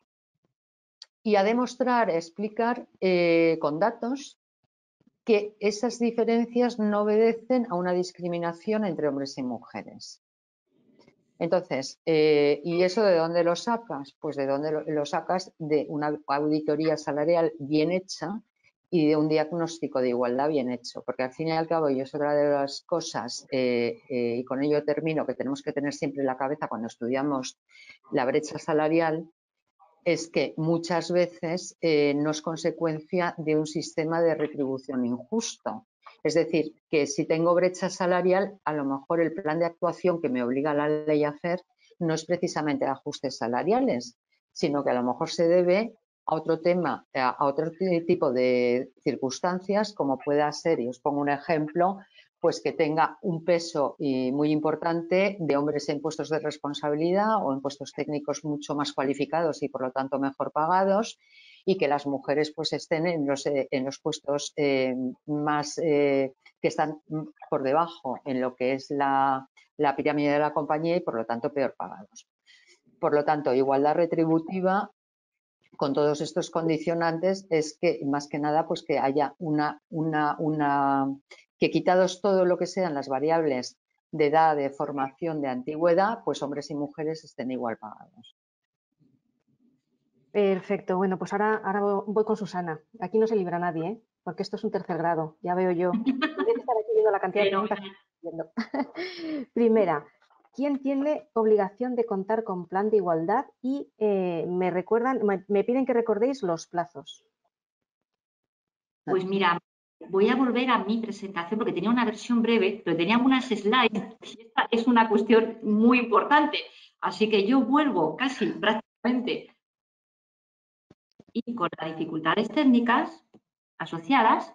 Speaker 5: y a demostrar, a explicar eh, con datos que esas diferencias no obedecen a una discriminación entre hombres y mujeres. Entonces, eh, ¿y eso de dónde lo sacas? Pues de dónde lo, lo sacas de una auditoría salarial bien hecha y de un diagnóstico de igualdad bien hecho, porque al fin y al cabo, y es otra de las cosas, eh, eh, y con ello termino, que tenemos que tener siempre en la cabeza cuando estudiamos la brecha salarial, es que muchas veces eh, no es consecuencia de un sistema de retribución injusto. Es decir, que si tengo brecha salarial, a lo mejor el plan de actuación que me obliga la ley a hacer no es precisamente ajustes salariales, sino que a lo mejor se debe a otro tema, a otro tipo de circunstancias, como pueda ser, y os pongo un ejemplo, pues que tenga un peso muy importante de hombres en puestos de responsabilidad o en puestos técnicos mucho más cualificados y por lo tanto mejor pagados, y que las mujeres pues estén en los, en los puestos eh, más eh, que están por debajo en lo que es la, la pirámide de la compañía y por lo tanto peor pagados. Por lo tanto, igualdad retributiva con todos estos condicionantes es que más que nada pues que haya una, una, una que quitados todo lo que sean las variables de edad, de formación, de antigüedad, pues hombres y mujeres estén igual pagados.
Speaker 1: Perfecto, bueno, pues ahora, ahora voy con Susana. Aquí no se libra nadie, ¿eh? Porque esto es un tercer grado, ya veo yo. Tendré que estar aquí viendo la cantidad de preguntas que estoy haciendo. Primera, ¿quién tiene obligación de contar con plan de igualdad? Y eh, me recuerdan, me, me piden que recordéis los plazos.
Speaker 3: Pues mira, voy a volver a mi presentación porque tenía una versión breve, pero tenía unas slides y esta es una cuestión muy importante. Así que yo vuelvo casi prácticamente y con las dificultades técnicas asociadas,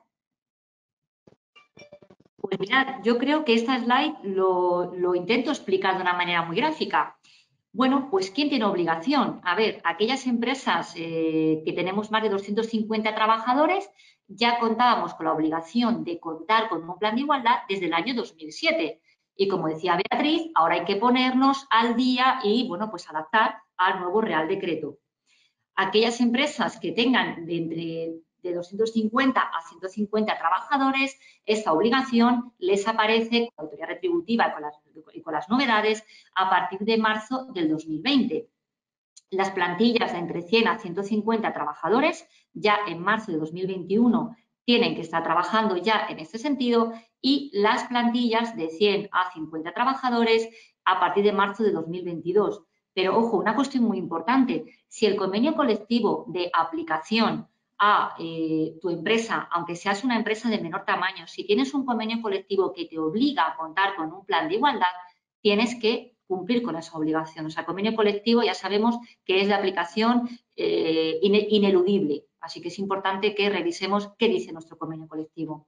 Speaker 3: pues mirad, yo creo que esta slide lo, lo intento explicar de una manera muy gráfica. Bueno, pues ¿quién tiene obligación? A ver, aquellas empresas eh, que tenemos más de doscientos cincuenta trabajadores, ya contábamos con la obligación de contar con un plan de igualdad desde el año dos mil siete. Y como decía Beatriz, ahora hay que ponernos al día y, bueno, pues adaptar al nuevo Real Decreto. Aquellas empresas que tengan de entre de doscientos cincuenta a ciento cincuenta trabajadores, esta obligación les aparece con la autoridad retributiva y con, las, y con las novedades a partir de marzo del dos mil veinte. Las plantillas de entre cien a ciento cincuenta trabajadores ya en marzo de dos mil veintiuno tienen que estar trabajando ya en este sentido y las plantillas de cien a cincuenta trabajadores a partir de marzo de dos mil veintidós. Pero, ojo, una cuestión muy importante, si el convenio colectivo de aplicación a eh, tu empresa, aunque seas una empresa de menor tamaño, si tienes un convenio colectivo que te obliga a contar con un plan de igualdad, tienes que cumplir con esa obligación. O sea, el convenio colectivo ya sabemos que es de aplicación eh, ineludible, así que es importante que revisemos qué dice nuestro convenio colectivo.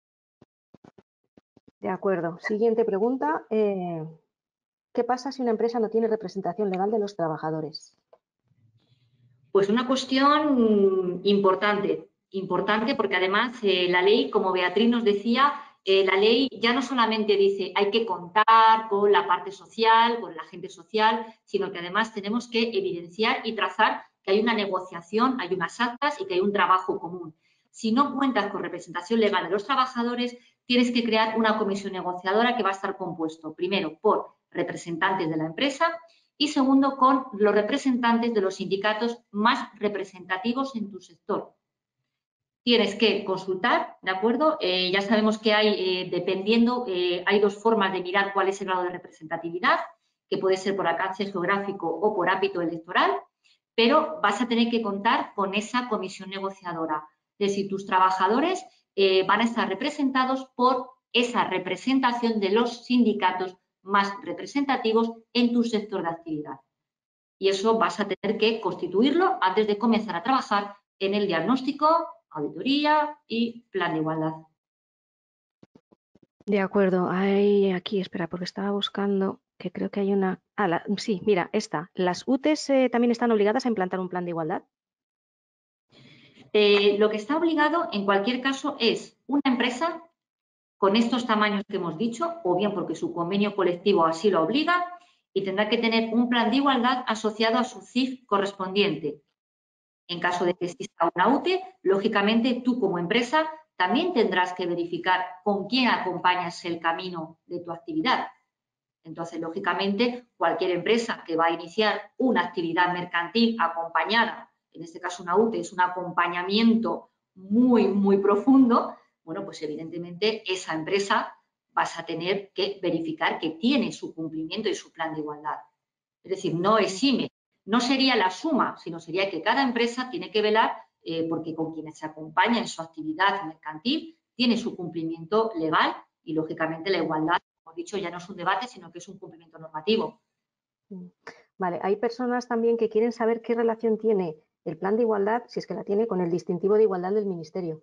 Speaker 1: De acuerdo. Siguiente pregunta. Eh, ¿Qué pasa si una empresa no tiene representación legal de los trabajadores?
Speaker 3: Pues una cuestión importante, importante porque además eh, la ley, como Beatriz nos decía, eh, la ley ya no solamente dice hay que contar con la parte social, con el agente social, sino que además tenemos que evidenciar y trazar que hay una negociación, hay unas actas y que hay un trabajo común. Si no cuentas con representación legal de los trabajadores, tienes que crear una comisión negociadora que va a estar compuesto, primero, por representantes de la empresa y segundo, con los representantes de los sindicatos más representativos en tu sector. Tienes que consultar, ¿de acuerdo? Eh, ya sabemos que hay, eh, dependiendo, eh, hay dos formas de mirar cuál es el grado de representatividad, que puede ser por alcance geográfico o por ámbito electoral, pero vas a tener que contar con esa comisión negociadora. Es decir, tus trabajadores eh, van a estar representados por esa representación de los sindicatos más representativos en tu sector de actividad. Y eso vas a tener que constituirlo antes de comenzar a trabajar en el diagnóstico, auditoría y plan de igualdad.
Speaker 1: De acuerdo. Hay aquí, espera, porque estaba buscando que creo que hay una... Ah, la... sí, mira, esta. ¿Las U T E S eh, también están obligadas a implantar un plan de igualdad?
Speaker 3: Eh, lo que está obligado, en cualquier caso, es una empresa con estos tamaños que hemos dicho, o bien porque su convenio colectivo así lo obliga, y tendrá que tener un plan de igualdad asociado a su C I F correspondiente. En caso de que exista una U T E, lógicamente tú como empresa también tendrás que verificar con quién acompañas el camino de tu actividad. Entonces, lógicamente, cualquier empresa que va a iniciar una actividad mercantil acompañada, en este caso una U T E es un acompañamiento muy, muy profundo, bueno, pues evidentemente esa empresa vas a tener que verificar que tiene su cumplimiento y su plan de igualdad. Es decir, no exime, no sería la suma, sino sería que cada empresa tiene que velar eh, porque con quienes se acompaña en su actividad mercantil tiene su cumplimiento legal y, lógicamente, la igualdad, como he dicho, ya no es un debate, sino que es un cumplimiento normativo.
Speaker 1: Vale, hay personas también que quieren saber qué relación tiene el plan de igualdad, si es que la tiene, con el distintivo de igualdad del Ministerio.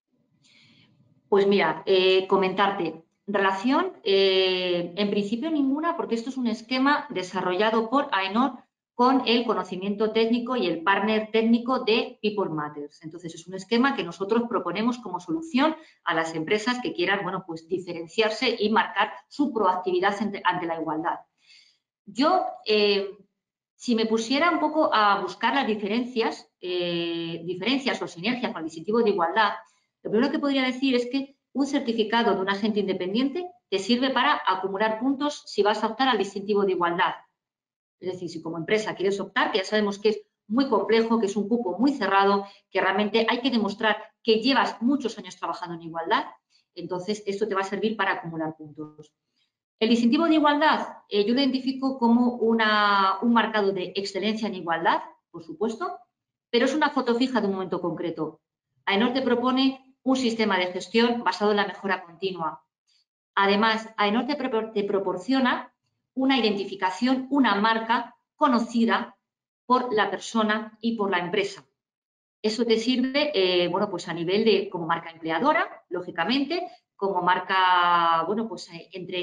Speaker 3: Pues mira, eh, comentarte, relación, eh, en principio ninguna, porque esto es un esquema desarrollado por AENOR con el conocimiento técnico y el partner técnico de People Matters. Entonces, es un esquema que nosotros proponemos como solución a las empresas que quieran, bueno, pues diferenciarse y marcar su proactividad ante, ante la igualdad. Yo, eh, si me pusiera un poco a buscar las diferencias, eh, diferencias o sinergias con el distintivo de igualdad, lo primero que podría decir es que un certificado de un agente independiente te sirve para acumular puntos si vas a optar al distintivo de igualdad. Es decir, si como empresa quieres optar, que ya sabemos que es muy complejo, que es un cupo muy cerrado, que realmente hay que demostrar que llevas muchos años trabajando en igualdad, entonces esto te va a servir para acumular puntos. El distintivo de igualdad eh, yo lo identifico como una, un marcado de excelencia en igualdad, por supuesto, pero es una foto fija de un momento concreto. AENOR te propone un sistema de gestión basado en la mejora continua. Además, AENOR te, pro te proporciona una identificación, una marca conocida por la persona y por la empresa. Eso te sirve, eh, bueno, pues a nivel de como marca empleadora, lógicamente, como marca, bueno, pues eh, entre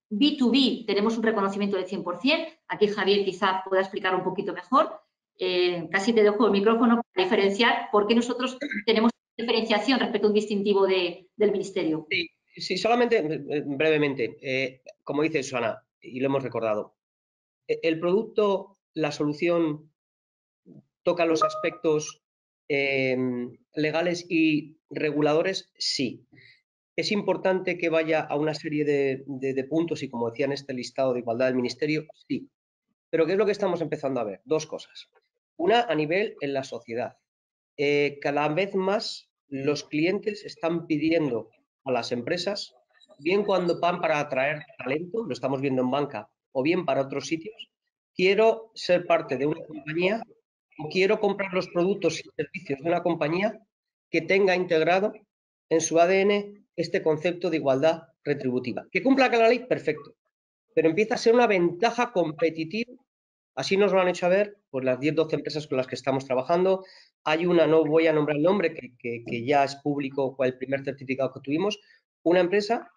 Speaker 3: B dos B tenemos un reconocimiento del cien por cien. Aquí Javier quizá pueda explicar un poquito mejor. Eh, casi te dejo el micrófono para diferenciar por qué nosotros tenemos diferenciación respecto a un distintivo de, del Ministerio.
Speaker 2: Sí, sí, solamente brevemente, eh, como dice Susana, y lo hemos recordado, el producto, la solución toca los aspectos eh, legales y reguladores, sí. Es importante que vaya a una serie de, de, de puntos y, como decía en este listado de igualdad del Ministerio, sí. Pero ¿qué es lo que estamos empezando a ver? Dos cosas. Una, a nivel en la sociedad. Eh, cada vez más los clientes están pidiendo a las empresas, bien cuando van para atraer talento, lo estamos viendo en banca, o bien para otros sitios, quiero ser parte de una compañía o quiero comprar los productos y servicios de una compañía que tenga integrado en su A D N este concepto de igualdad retributiva. Que cumpla con la ley, perfecto, pero empieza a ser una ventaja competitiva. Así nos lo han hecho ver pues, las diez doce empresas con las que estamos trabajando. Hay una, no voy a nombrar el nombre, que, que, que ya es público, fue el primer certificado que tuvimos, una empresa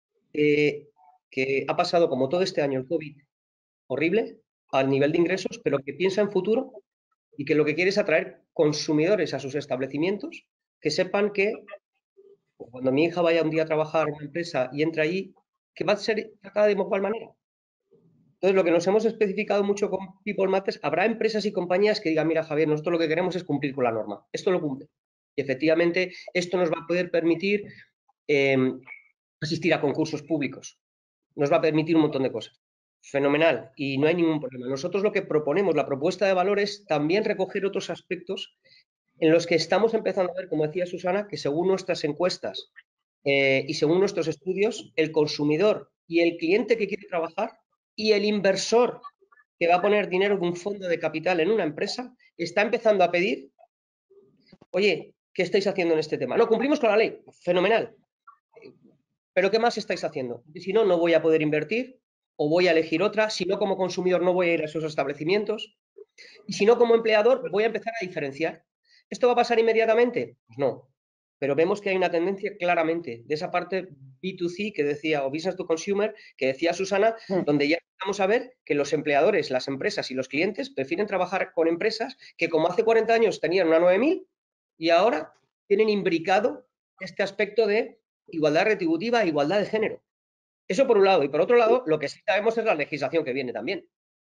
Speaker 2: eh, que ha pasado, como todo este año, el COVID horrible, al nivel de ingresos, pero que piensa en futuro y que lo que quiere es atraer consumidores a sus establecimientos, que sepan que cuando mi hija vaya un día a trabajar en una empresa y entre allí, que va a ser tratada de igual manera. Entonces, lo que nos hemos especificado mucho con People Matters, habrá empresas y compañías que digan, mira, Javier, nosotros lo que queremos es cumplir con la norma. Esto lo cumple. Y efectivamente, esto nos va a poder permitir eh, asistir a concursos públicos. Nos va a permitir un montón de cosas. Fenomenal. Y no hay ningún problema. Nosotros lo que proponemos, la propuesta de valor, es también recoger otros aspectos en los que estamos empezando a ver, como decía Susana, que según nuestras encuestas eh, y según nuestros estudios, el consumidor y el cliente que quiere trabajar y el inversor que va a poner dinero de un fondo de capital en una empresa está empezando a pedir, oye, ¿qué estáis haciendo en este tema? No, cumplimos con la ley, fenomenal. ¿Pero qué más estáis haciendo? Si no, no voy a poder invertir o voy a elegir otra. Si no, como consumidor no voy a ir a esos establecimientos. Y si no, como empleador, voy a empezar a diferenciar. ¿Esto va a pasar inmediatamente? Pues no. Pero vemos que hay una tendencia claramente de esa parte B dos C que decía, o Business to Consumer, que decía Susana, donde ya vamos a ver que los empleadores, las empresas y los clientes prefieren trabajar con empresas que como hace cuarenta años tenían una nueve mil y ahora tienen imbricado este aspecto de igualdad retributiva e igualdad de género. Eso por un lado. Y por otro lado, lo que sí sabemos es la legislación que viene también.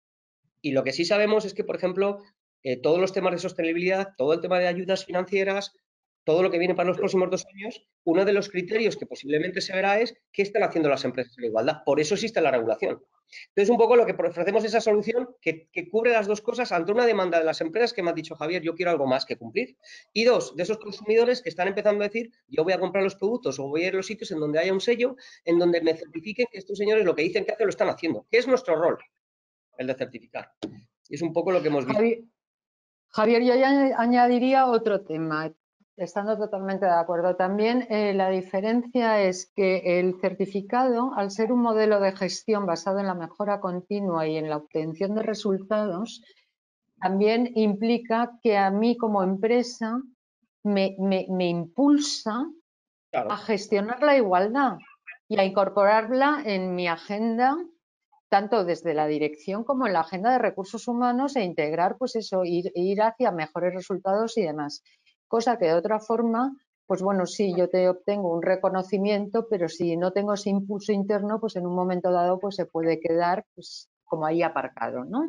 Speaker 2: Y lo que sí sabemos es que, por ejemplo, eh, todos los temas de sostenibilidad, todo el tema de ayudas financieras, todo lo que viene para los próximos dos años, uno de los criterios que posiblemente se verá es qué están haciendo las empresas en la igualdad. Por eso existe la regulación. Entonces, un poco lo que ofrecemos es esa solución que, que cubre las dos cosas ante una demanda de las empresas que me ha dicho Javier, yo quiero algo más que cumplir. Y dos, de esos consumidores que están empezando a decir, yo voy a comprar los productos o voy a ir a los sitios en donde haya un sello, en donde me certifiquen que estos señores lo que dicen que hacen lo están haciendo. ¿Qué es nuestro rol? El de certificar. Y es un poco lo que hemos visto.
Speaker 5: Javier, Javier, yo ya añadiría otro tema, estando totalmente de acuerdo. También eh, la diferencia es que el certificado, al ser un modelo de gestión basado en la mejora continua y en la obtención de resultados, también implica que a mí como empresa me, me, me impulsa
Speaker 2: Claro.
Speaker 5: a gestionar la igualdad y a incorporarla en mi agenda, tanto desde la dirección como en la agenda de recursos humanos, e integrar, pues eso, ir, ir hacia mejores resultados y demás. Cosa que de otra forma, pues bueno, sí, yo te obtengo un reconocimiento, pero si no tengo ese impulso interno, pues en un momento dado pues se puede quedar pues como ahí aparcado, ¿no?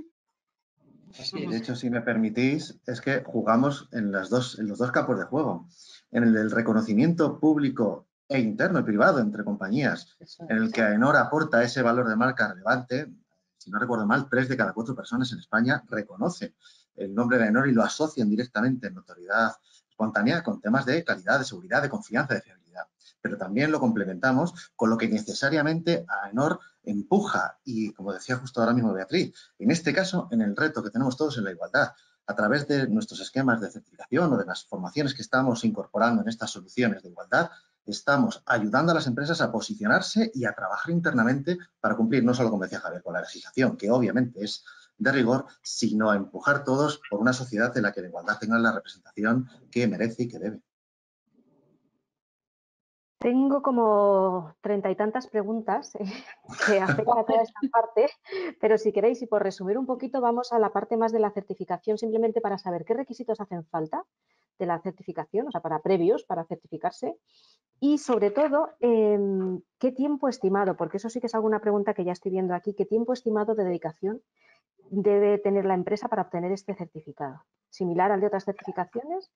Speaker 4: Sí, de hecho, si me permitís, es que jugamos en, las dos, en los dos campos de juego. En el del reconocimiento público e interno y privado entre compañías, en el que AENOR aporta ese valor de marca relevante. Si no recuerdo mal, tres de cada cuatro personas en España reconocen el nombre de AENOR y lo asocian directamente en notoriedad espontánea con temas de calidad, de seguridad, de confianza, de fiabilidad. Pero también lo complementamos con lo que necesariamente AENOR empuja y, como decía justo ahora mismo Beatriz, en este caso, en el reto que tenemos todos en la igualdad, a través de nuestros esquemas de certificación o de las formaciones que estamos incorporando en estas soluciones de igualdad, estamos ayudando a las empresas a posicionarse y a trabajar internamente para cumplir, no solo, como decía Javier, con la legislación, que obviamente es de rigor, sino a empujar todos por una sociedad en la que la igualdad tenga la representación que merece y que debe.
Speaker 1: Tengo como treinta y tantas preguntas eh, que afectan a toda esta parte, pero si queréis, y por resumir un poquito, vamos a la parte más de la certificación, simplemente para saber qué requisitos hacen falta de la certificación, o sea, para previos, para certificarse, y sobre todo, eh, qué tiempo estimado, porque eso sí que es alguna pregunta que ya estoy viendo aquí, qué tiempo estimado de dedicación debe tener la empresa para obtener este certificado. ¿Similar al de otras certificaciones?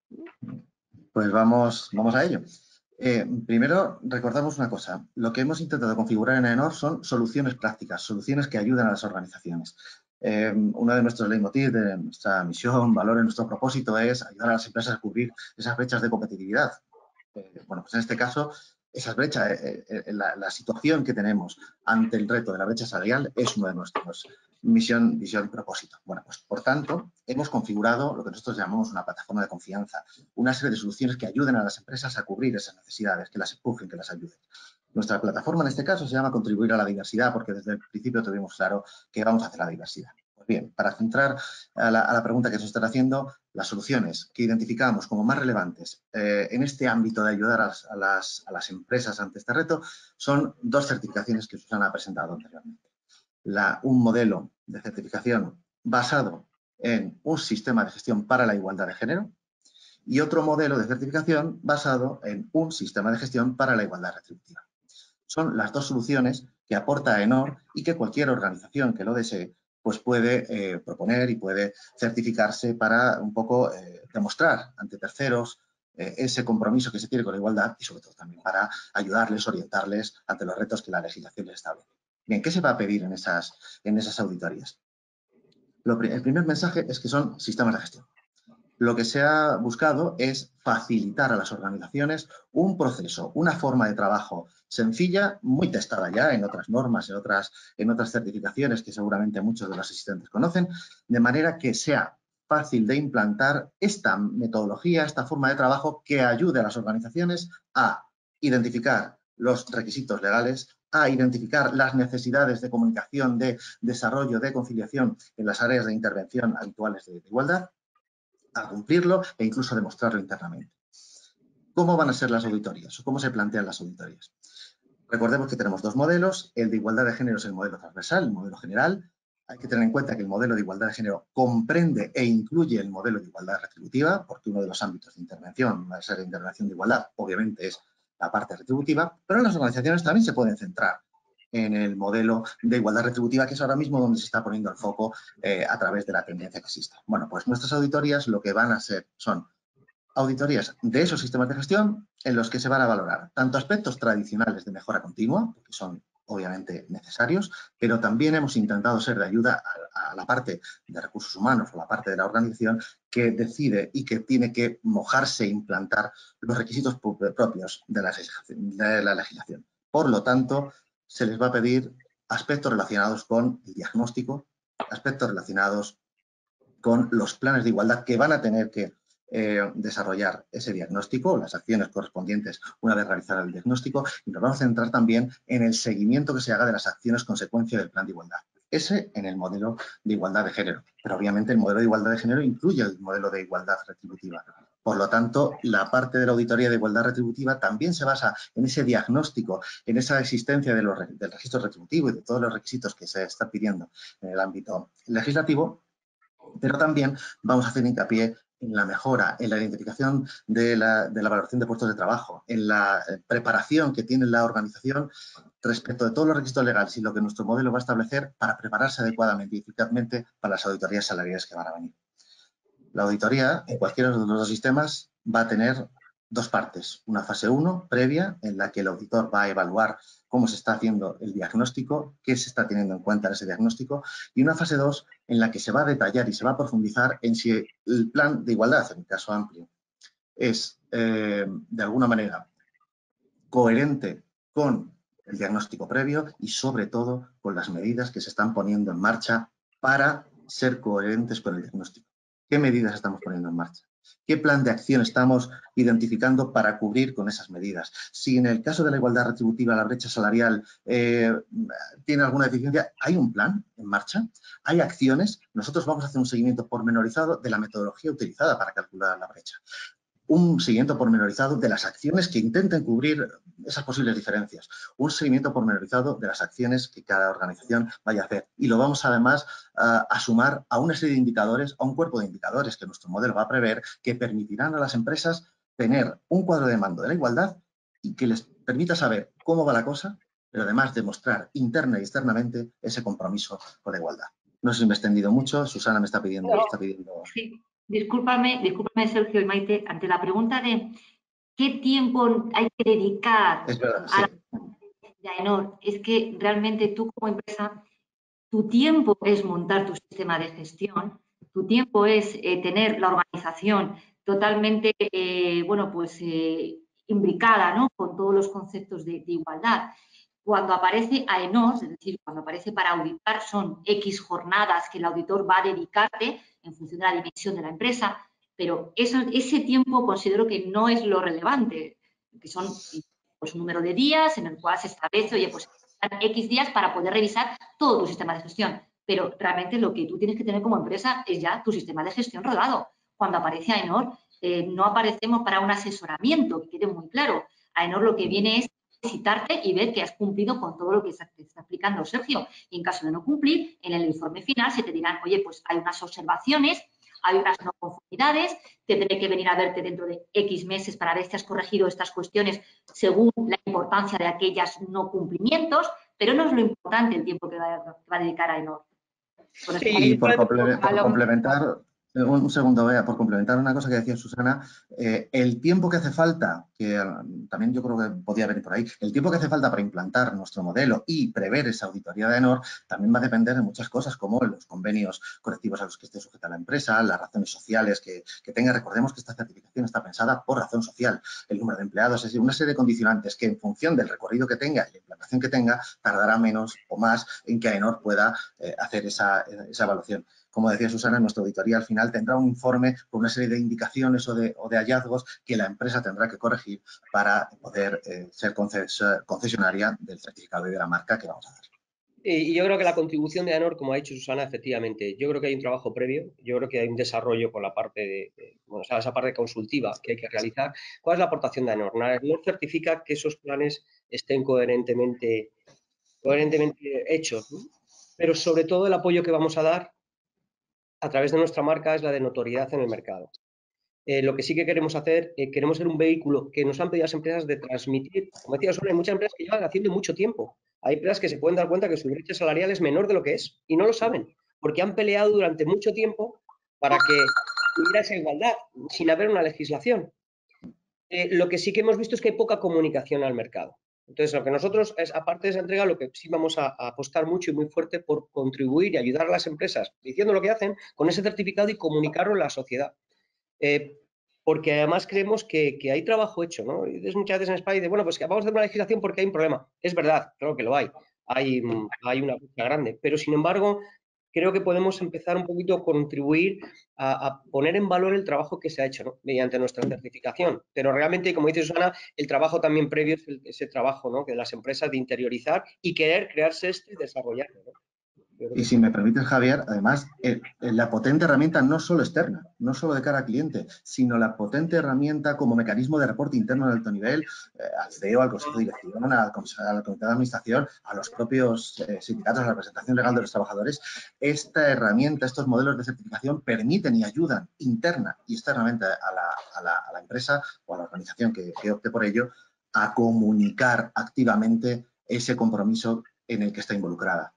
Speaker 4: Pues vamos, vamos a ello. Eh, primero, recordamos una cosa. Lo que hemos intentado configurar en AENOR son soluciones prácticas, soluciones que ayudan a las organizaciones. Eh, uno de nuestros leitmotiv, de nuestra misión, valores, nuestro propósito es ayudar a las empresas a cubrir esas brechas de competitividad. Eh, bueno, pues en este caso, esas brechas, eh, eh, la, la situación que tenemos ante el reto de la brecha salarial es uno de nuestros misión, visión y propósito. Bueno, pues por tanto, hemos configurado lo que nosotros llamamos una plataforma de confianza, una serie de soluciones que ayuden a las empresas a cubrir esas necesidades, que las empujen, que las ayuden. Nuestra plataforma en este caso se llama Contribuir a la Diversidad, porque desde el principio tuvimos claro que vamos a hacer la diversidad. Pues bien, para centrar a la, a la pregunta que se está haciendo, las soluciones que identificamos como más relevantes eh, en este ámbito de ayudar a, a, las, a las empresas ante este reto son dos certificaciones que Susana ha presentado anteriormente. La, un modelo de certificación basado en un sistema de gestión para la igualdad de género y otro modelo de certificación basado en un sistema de gestión para la igualdad retributiva. Son las dos soluciones que aporta AENOR y que cualquier organización que lo desee pues puede eh, proponer y puede certificarse para un poco eh, demostrar ante terceros eh, ese compromiso que se tiene con la igualdad y sobre todo también para ayudarles, orientarles ante los retos que la legislación les establece. Bien, ¿qué se va a pedir en esas, en esas auditorías? Lo, el primer mensaje es que son sistemas de gestión. Lo que se ha buscado es facilitar a las organizaciones un proceso, una forma de trabajo sencilla, muy testada ya en otras normas, en otras, en otras certificaciones que seguramente muchos de los asistentes conocen, de manera que sea fácil de implantar esta metodología, esta forma de trabajo que ayude a las organizaciones a identificar los requisitos legales, a identificar las necesidades de comunicación, de desarrollo, de conciliación en las áreas de intervención habituales de igualdad, a cumplirlo e incluso a demostrarlo internamente. ¿Cómo van a ser las auditorías o cómo se plantean las auditorías? Recordemos que tenemos dos modelos. El de igualdad de género es el modelo transversal, el modelo general. Hay que tener en cuenta que el modelo de igualdad de género comprende e incluye el modelo de igualdad retributiva, porque uno de los ámbitos de intervención, una serie de intervención de igualdad, obviamente es la parte retributiva, pero en las organizaciones también se pueden centrar en el modelo de igualdad retributiva, que es ahora mismo donde se está poniendo el foco eh, a través de la tendencia que existe. Bueno, pues nuestras auditorías lo que van a ser son auditorías de esos sistemas de gestión en los que se van a valorar tanto aspectos tradicionales de mejora continua, que son obviamente necesarios, pero también hemos intentado ser de ayuda a, a la parte de recursos humanos o la parte de la organización que decide y que tiene que mojarse e implantar los requisitos propios de la, de la legislación. Por lo tanto, se les va a pedir aspectos relacionados con el diagnóstico, aspectos relacionados con los planes de igualdad que van a tener que Eh, desarrollar ese diagnóstico, las acciones correspondientes una vez realizado el diagnóstico, y nos vamos a centrar también en el seguimiento que se haga de las acciones consecuencia del plan de igualdad. Ese en el modelo de igualdad de género, pero obviamente el modelo de igualdad de género incluye el modelo de igualdad retributiva. Por lo tanto, la parte de la auditoría de igualdad retributiva también se basa en ese diagnóstico, en esa existencia de los, del registro retributivo y de todos los requisitos que se están pidiendo en el ámbito legislativo, pero también vamos a hacer hincapié en la mejora, en la identificación de la, de la valoración de puestos de trabajo, en la preparación que tiene la organización respecto de todos los requisitos legales y lo que nuestro modelo va a establecer para prepararse adecuadamente y eficazmente para las auditorías salariales que van a venir. La auditoría, en cualquiera de los dos sistemas, va a tener dos partes. Una fase uno, previa, en la que el auditor va a evaluar cómo se está haciendo el diagnóstico, qué se está teniendo en cuenta en ese diagnóstico, y una fase dos, en la que se va a detallar y se va a profundizar en si el plan de igualdad, en el caso amplio, es, eh, de alguna manera, coherente con el diagnóstico previo y, sobre todo, con las medidas que se están poniendo en marcha para ser coherentes con el diagnóstico. ¿Qué medidas estamos poniendo en marcha? ¿Qué plan de acción estamos identificando para cubrir con esas medidas? Si en el caso de la igualdad retributiva la brecha salarial eh, tiene alguna deficiencia, ¿hay un plan en marcha? ¿Hay acciones? Nosotros vamos a hacer un seguimiento pormenorizado de la metodología utilizada para calcular la brecha. un seguimiento pormenorizado de las acciones que intenten cubrir esas posibles diferencias, un seguimiento pormenorizado de las acciones que cada organización vaya a hacer. Y lo vamos además a, a sumar a una serie de indicadores, a un cuerpo de indicadores que nuestro modelo va a prever, que permitirán a las empresas tener un cuadro de mando de la igualdad y que les permita saber cómo va la cosa, pero además demostrar interna y externamente ese compromiso con la igualdad. No sé si me he extendido mucho, Susana me está pidiendo...
Speaker 3: No.
Speaker 4: Está pidiendo...
Speaker 3: Sí, discúlpame, discúlpame, Sergio y Maite, ante la pregunta de qué tiempo hay que dedicar
Speaker 4: Es verdad,
Speaker 3: a
Speaker 4: sí.
Speaker 3: la AENOR, es que realmente tú como empresa, tu tiempo es montar tu sistema de gestión, tu tiempo es eh, tener la organización totalmente, eh, bueno, pues eh, imbricada, ¿no?, con todos los conceptos de, de igualdad. Cuando aparece AENOR, es decir, cuando aparece para auditar, son X jornadas que el auditor va a dedicarte en función de la dimensión de la empresa, pero eso, ese tiempo considero que no es lo relevante, que son pues, un número de días en el cual se establece, oye, pues X días para poder revisar todo tu sistema de gestión. Pero realmente lo que tú tienes que tener como empresa es ya tu sistema de gestión rodado. Cuando aparece AENOR, eh, no aparecemos para un asesoramiento, que quede muy claro. AENOR lo que viene es visitarte y ver que has cumplido con todo lo que te está explicando Sergio. Y en caso de no cumplir, en el informe final se te dirán, oye, pues hay unas observaciones, hay unas no conformidades, tendré que venir a verte dentro de X meses para ver si has corregido estas cuestiones según la importancia de aquellos no cumplimientos, pero no es lo importante el tiempo que va, que va a dedicar AENOR.
Speaker 2: Sí,
Speaker 4: y por, comple por complementar, un segundo, Bea, por complementar una cosa que decía Susana, eh, el tiempo que hace falta, que uh, también yo creo que podía venir por ahí, el tiempo que hace falta para implantar nuestro modelo y prever esa auditoría de AENOR también va a depender de muchas cosas, como los convenios colectivos a los que esté sujeta la empresa, las razones sociales que, que tenga. Recordemos que esta certificación está pensada por razón social, el número de empleados, es decir, una serie de condicionantes que en función del recorrido que tenga y la implantación que tenga, tardará menos o más en que AENOR pueda eh, hacer esa, esa evaluación. Como decía Susana, nuestra auditoría al final tendrá un informe con una serie de indicaciones o de, o de hallazgos que la empresa tendrá que corregir para poder eh, ser conces concesionaria del certificado y de la marca que vamos a dar.
Speaker 2: Y yo creo que la contribución de AENOR, como ha dicho Susana, efectivamente, yo creo que hay un trabajo previo, yo creo que hay un desarrollo con la parte de, de bueno, o sea, esa parte consultiva que hay que realizar. ¿Cuál es la aportación de AENOR? AENOR certifica que esos planes estén coherentemente, coherentemente hechos, ¿no? Pero sobre todo el apoyo que vamos a dar a través de nuestra marca es la de notoriedad en el mercado. Eh, lo que sí que queremos hacer, eh, queremos ser un vehículo que nos han pedido las empresas de transmitir. Como decía Susana, hay muchas empresas que llevan haciendo mucho tiempo. Hay empresas que se pueden dar cuenta que su brecha salarial es menor de lo que es y no lo saben, porque han peleado durante mucho tiempo para que hubiera esa igualdad sin haber una legislación. Eh, lo que sí que hemos visto es que hay poca comunicación al mercado. Entonces, lo que nosotros, es, aparte de esa entrega, lo que sí vamos a, a apostar mucho y muy fuerte por contribuir y ayudar a las empresas diciendo lo que hacen con ese certificado y comunicarlo en la sociedad. Eh, porque además creemos que, que hay trabajo hecho, ¿no? Y es muchas veces en España de, bueno, pues que vamos a hacer una legislación porque hay un problema. Es verdad, claro que lo hay. Hay, hay una lucha grande, pero sin embargo creo que podemos empezar un poquito a contribuir a, a poner en valor el trabajo que se ha hecho, ¿no?, mediante nuestra certificación. Pero realmente, como dice Susana, el trabajo también previo es el, ese trabajo, ¿no?, de las empresas de interiorizar y querer crearse esto y desarrollarlo, ¿no?
Speaker 4: Y si me permites, Javier, además, eh, la potente herramienta no solo externa, no solo de cara al cliente, sino la potente herramienta como mecanismo de reporte interno de alto nivel, eh, al C E O, al Consejo de Dirección, al Comité de Administración, a los propios eh, sindicatos, a la representación legal de los trabajadores. Esta herramienta, estos modelos de certificación permiten y ayudan interna y externamente a la, a la, a la empresa o a la organización que, que opte por ello a comunicar activamente ese compromiso en el que está involucrada.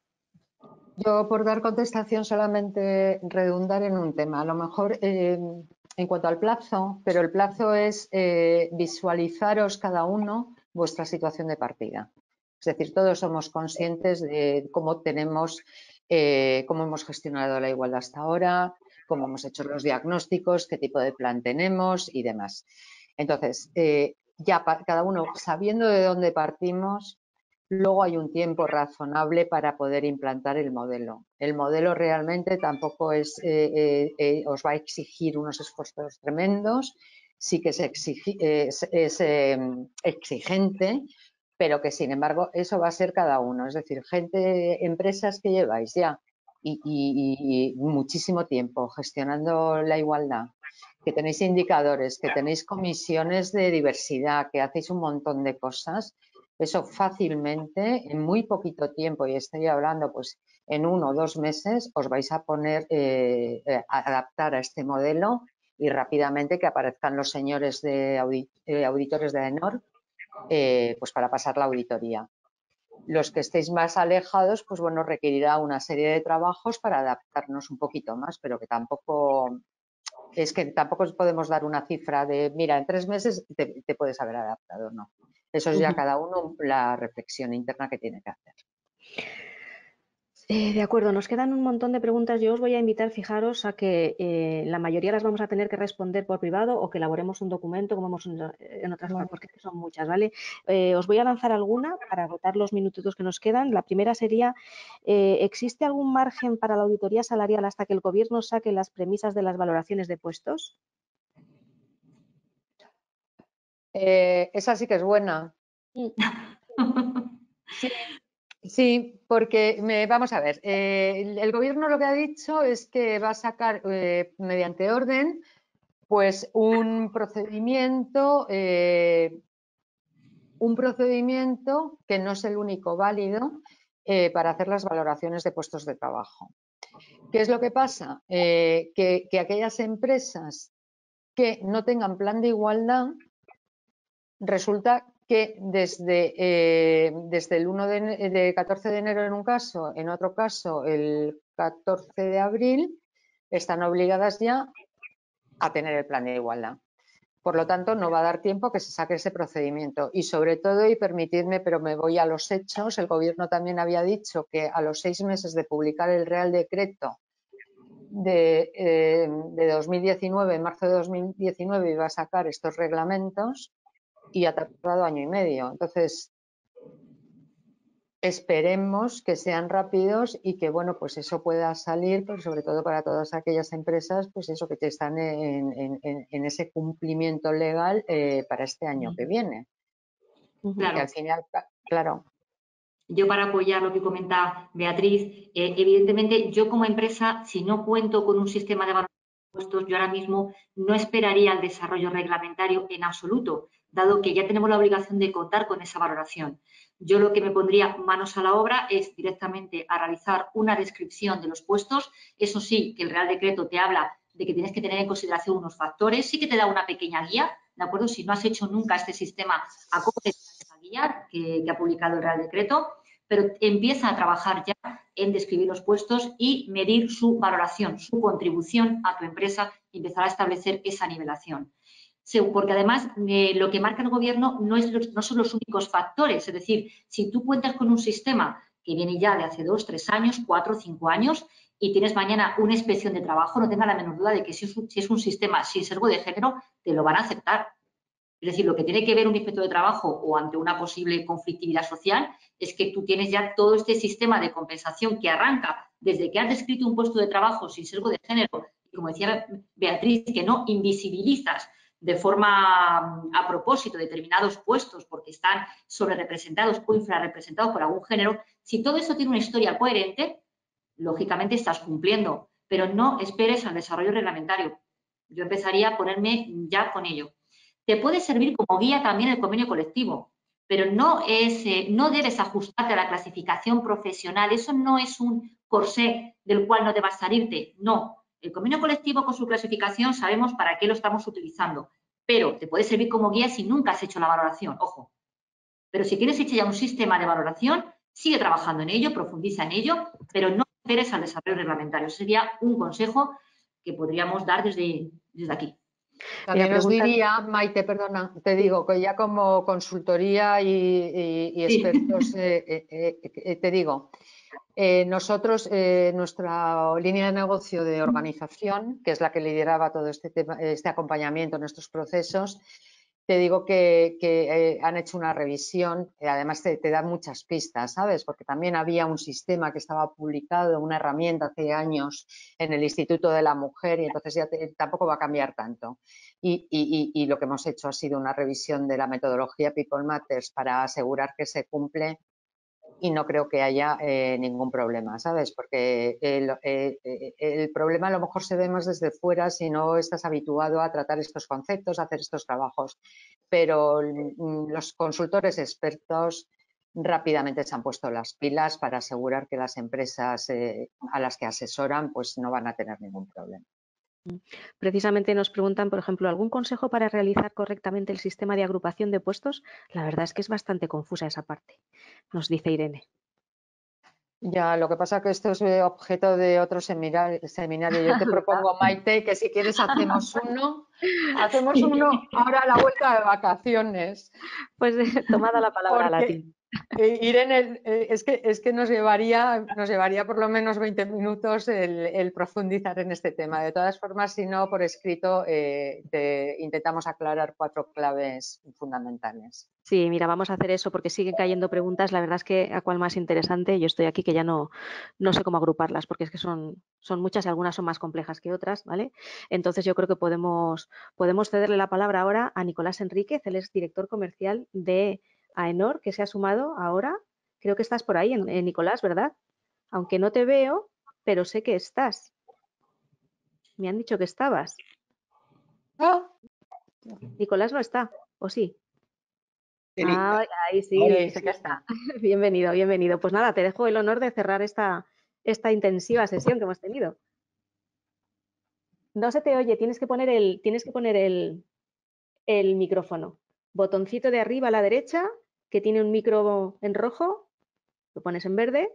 Speaker 5: Yo, por dar contestación, solamente redundar en un tema. A lo mejor eh, en cuanto al plazo, pero el plazo es eh, visualizaros cada uno vuestra situación de partida. Es decir, todos somos conscientes de cómo tenemos, eh, cómo hemos gestionado la igualdad hasta ahora, cómo hemos hecho los diagnósticos, qué tipo de plan tenemos y demás. Entonces, eh, ya cada uno sabiendo de dónde partimos, luego hay un tiempo razonable para poder implantar el modelo. El modelo realmente tampoco es, eh, eh, eh, os va a exigir unos esfuerzos tremendos, sí que es, exigi es, es eh, exigente, pero que sin embargo eso va a ser cada uno. Es decir, gente, empresas que lleváis ya y, y, y muchísimo tiempo gestionando la igualdad que tenéis indicadores, que tenéis comisiones de diversidad, que hacéis un montón de cosas, eso fácilmente, en muy poquito tiempo, y estoy hablando pues en uno o dos meses, os vais a poner eh, a adaptar a este modelo y rápidamente que aparezcan los señores de audit eh, auditores de AENOR eh, pues para pasar la auditoría. Los que estéis más alejados, pues bueno, requerirá una serie de trabajos para adaptarnos un poquito más, pero que tampoco, es que tampoco podemos dar una cifra de, mira, en tres meses te, te puedes haber adaptado, no. Eso es ya cada uno la reflexión interna que tiene que hacer.
Speaker 1: Eh, de acuerdo, nos quedan un montón de preguntas. Yo os voy a invitar, fijaros, a que eh, la mayoría las vamos a tener que responder por privado o que elaboremos un documento, como hemos en otras formas, porque son muchas, ¿vale? Eh, os voy a lanzar alguna para agotar los minutitos que nos quedan. La primera sería, eh, ¿existe algún margen para la auditoría salarial hasta que el Gobierno saque las premisas de las valoraciones de puestos?
Speaker 5: Eh, esa sí que es buena. Sí. Sí, porque me, vamos a ver, eh, el, el Gobierno lo que ha dicho es que va a sacar eh, mediante orden pues un procedimiento, eh, un procedimiento que no es el único válido eh, para hacer las valoraciones de puestos de trabajo. ¿Qué es lo que pasa? Eh, que, que aquellas empresas que no tengan plan de igualdad, resulta que desde, eh, desde el uno de, de catorce de enero en un caso, en otro caso el catorce de abril, están obligadas ya a tener el plan de igualdad. Por lo tanto, no va a dar tiempo a que se saque ese procedimiento. Y sobre todo, y permitidme, pero me voy a los hechos, el Gobierno también había dicho que a los seis meses de publicar el Real Decreto de, eh, de dos mil diecinueve, en marzo de dos mil diecinueve, iba a sacar estos reglamentos y ha tardado año y medio. Entonces, esperemos que sean rápidos y que, bueno, pues eso pueda salir, pero sobre todo para todas aquellas empresas, pues eso, que están en, en, en ese cumplimiento legal eh, para este año que viene.
Speaker 3: Claro.
Speaker 5: Que al final, claro.
Speaker 3: Yo, para apoyar lo que comenta Beatriz, eh, evidentemente yo como empresa, si no cuento con un sistema de valoración de puestos, yo ahora mismo no esperaría el desarrollo reglamentario en absoluto, dado que ya tenemos la obligación de contar con esa valoración. Yo lo que me pondría manos a la obra es directamente a realizar una descripción de los puestos. Eso sí, que el Real Decreto te habla de que tienes que tener en consideración unos factores, sí que te da una pequeña guía, ¿de acuerdo? Si no has hecho nunca este sistema, acorde a esa guía que, que ha publicado el Real Decreto, pero empieza a trabajar ya en describir los puestos y medir su valoración, su contribución a tu empresa y empezar a establecer esa nivelación. Porque además eh, lo que marca el Gobierno no, es los, no son los únicos factores, es decir, si tú cuentas con un sistema que viene ya de hace dos, tres años, cuatro, cinco años y tienes mañana una inspección de trabajo, no tenga la menor duda de que si es un, si es un sistema sin sesgo de género, te lo van a aceptar. Es decir, lo que tiene que ver un inspector de trabajo o ante una posible conflictividad social es que tú tienes ya todo este sistema de compensación que arranca desde que has descrito un puesto de trabajo sin sesgo de género y, como decía Beatriz, que no invisibilizas de forma a propósito determinados puestos porque están sobrerepresentados o infrarrepresentados por algún género. Si todo eso tiene una historia coherente, lógicamente estás cumpliendo, pero no esperes al desarrollo reglamentario. Yo empezaría a ponerme ya con ello. Te puede servir como guía también el convenio colectivo, pero no, es, eh, no debes ajustarte a la clasificación profesional. Eso no es un corsé del cual no debas salirte. No. El convenio colectivo con su clasificación sabemos para qué lo estamos utilizando, pero te puede servir como guía si nunca has hecho la valoración. Ojo. Pero si tienes hecho ya un sistema de valoración, sigue trabajando en ello, profundiza en ello, pero no esperes al desarrollo reglamentario. Ese sería un consejo que podríamos dar desde, desde aquí.
Speaker 5: También os diría, Maite, perdona, te digo que ya como consultoría y, y, y expertos, sí. eh, eh, eh, te digo, eh, nosotros, eh, nuestra línea de negocio de organización, que es la que lideraba todo este, tema, este acompañamiento en estos procesos, te digo que, que eh, han hecho una revisión, eh, además te, te da muchas pistas, ¿sabes? Porque también había un sistema que estaba publicado, una herramienta hace años en el Instituto de la Mujer y entonces ya te, tampoco va a cambiar tanto. Y, y, y, y lo que hemos hecho ha sido una revisión de la metodología People Matters para asegurar que se cumple y no creo que haya eh, ningún problema, ¿sabes? Porque el, eh, el problema a lo mejor se ve más desde fuera si no estás habituado a tratar estos conceptos, a hacer estos trabajos. Pero los consultores expertos rápidamente se han puesto las pilas para asegurar que las empresas eh, a las que asesoran pues no van a tener ningún problema.
Speaker 1: Precisamente nos preguntan, por ejemplo, ¿algún consejo para realizar correctamente el sistema de agrupación de puestos? La verdad es que es bastante confusa esa parte, nos dice Irene.
Speaker 5: Ya, lo que pasa es que esto es objeto de otro seminario. Yo te propongo, Maite, que si quieres hacemos uno, hacemos sí. uno ahora a la vuelta de vacaciones.
Speaker 1: Pues tomada la palabra
Speaker 5: Porque,
Speaker 1: latín.
Speaker 5: Irene, es que, es que nos, llevaría, nos llevaría por lo menos veinte minutos el, el profundizar en este tema. De todas formas, si no, por escrito, eh, te, intentamos aclarar cuatro claves fundamentales.
Speaker 1: Sí, mira, vamos a hacer eso porque siguen cayendo preguntas. La verdad es que a cuál más interesante, yo estoy aquí que ya no, no sé cómo agruparlas porque es que son, son muchas y algunas son más complejas que otras, ¿vale? Entonces yo creo que podemos, podemos cederle la palabra ahora a Nicolás Enríquez, él es director comercial de AENOR, que se ha sumado ahora. Creo que estás por ahí, en, en Nicolás, ¿verdad? Aunque no te veo, pero sé que estás. Me han dicho que estabas.
Speaker 5: ¿Ah?
Speaker 1: Nicolás no está, ¿o sí?
Speaker 2: En,
Speaker 1: Ah, ahí sí,
Speaker 2: ahora,
Speaker 1: dice que está. Bienvenido, bienvenido. Pues nada, te dejo el honor de cerrar esta, esta intensiva sesión que hemos tenido. No se te oye, tienes que poner el, tienes que poner el, el micrófono. Botoncito de arriba a la derecha, que tiene un micro en rojo, lo pones en verde.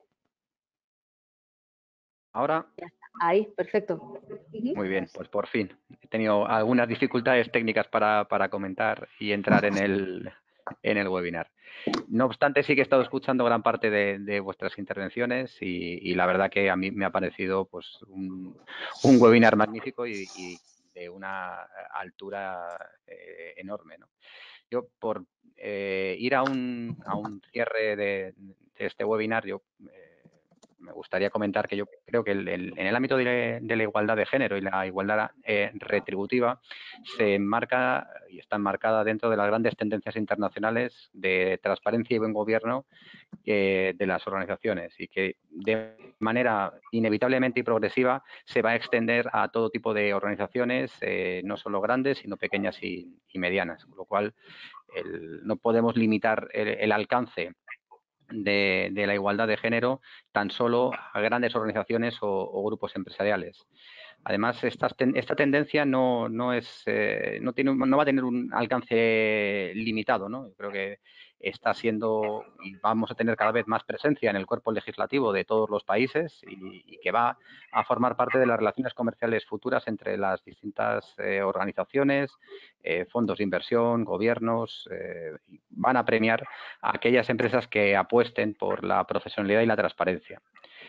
Speaker 6: Ahora.
Speaker 1: Ya está. Ahí, perfecto.
Speaker 6: Muy bien, pues por fin. He tenido algunas dificultades técnicas para, para comentar y entrar en el, en el webinar. No obstante, sí que he estado escuchando gran parte de, de vuestras intervenciones y, y la verdad que a mí me ha parecido pues un, un webinar magnífico y, y de una altura eh, enorme, ¿no? Yo, por eh, ir a un, a un cierre de, de este webinar, yo eh, me gustaría comentar que yo creo que el, el, en el ámbito de, de la igualdad de género y la igualdad eh, retributiva se enmarca y está enmarcada dentro de las grandes tendencias internacionales de transparencia y buen gobierno eh, de las organizaciones y que de manera inevitablemente y progresiva se va a extender a todo tipo de organizaciones, eh, no solo grandes, sino pequeñas y, y medianas, con lo cual el, no podemos limitar el, el alcance De, de la igualdad de género tan solo a grandes organizaciones o, o grupos empresariales. Además, esta, esta tendencia no, no, es, eh, no, tiene, no va a tener un alcance limitado, ¿no? Yo creo que está siendo y vamos a tener cada vez más presencia en el cuerpo legislativo de todos los países y, y que va a formar parte de las relaciones comerciales futuras entre las distintas eh, organizaciones, eh, fondos de inversión, gobiernos. Eh, van a premiar a aquellas empresas que apuesten por la profesionalidad y la transparencia.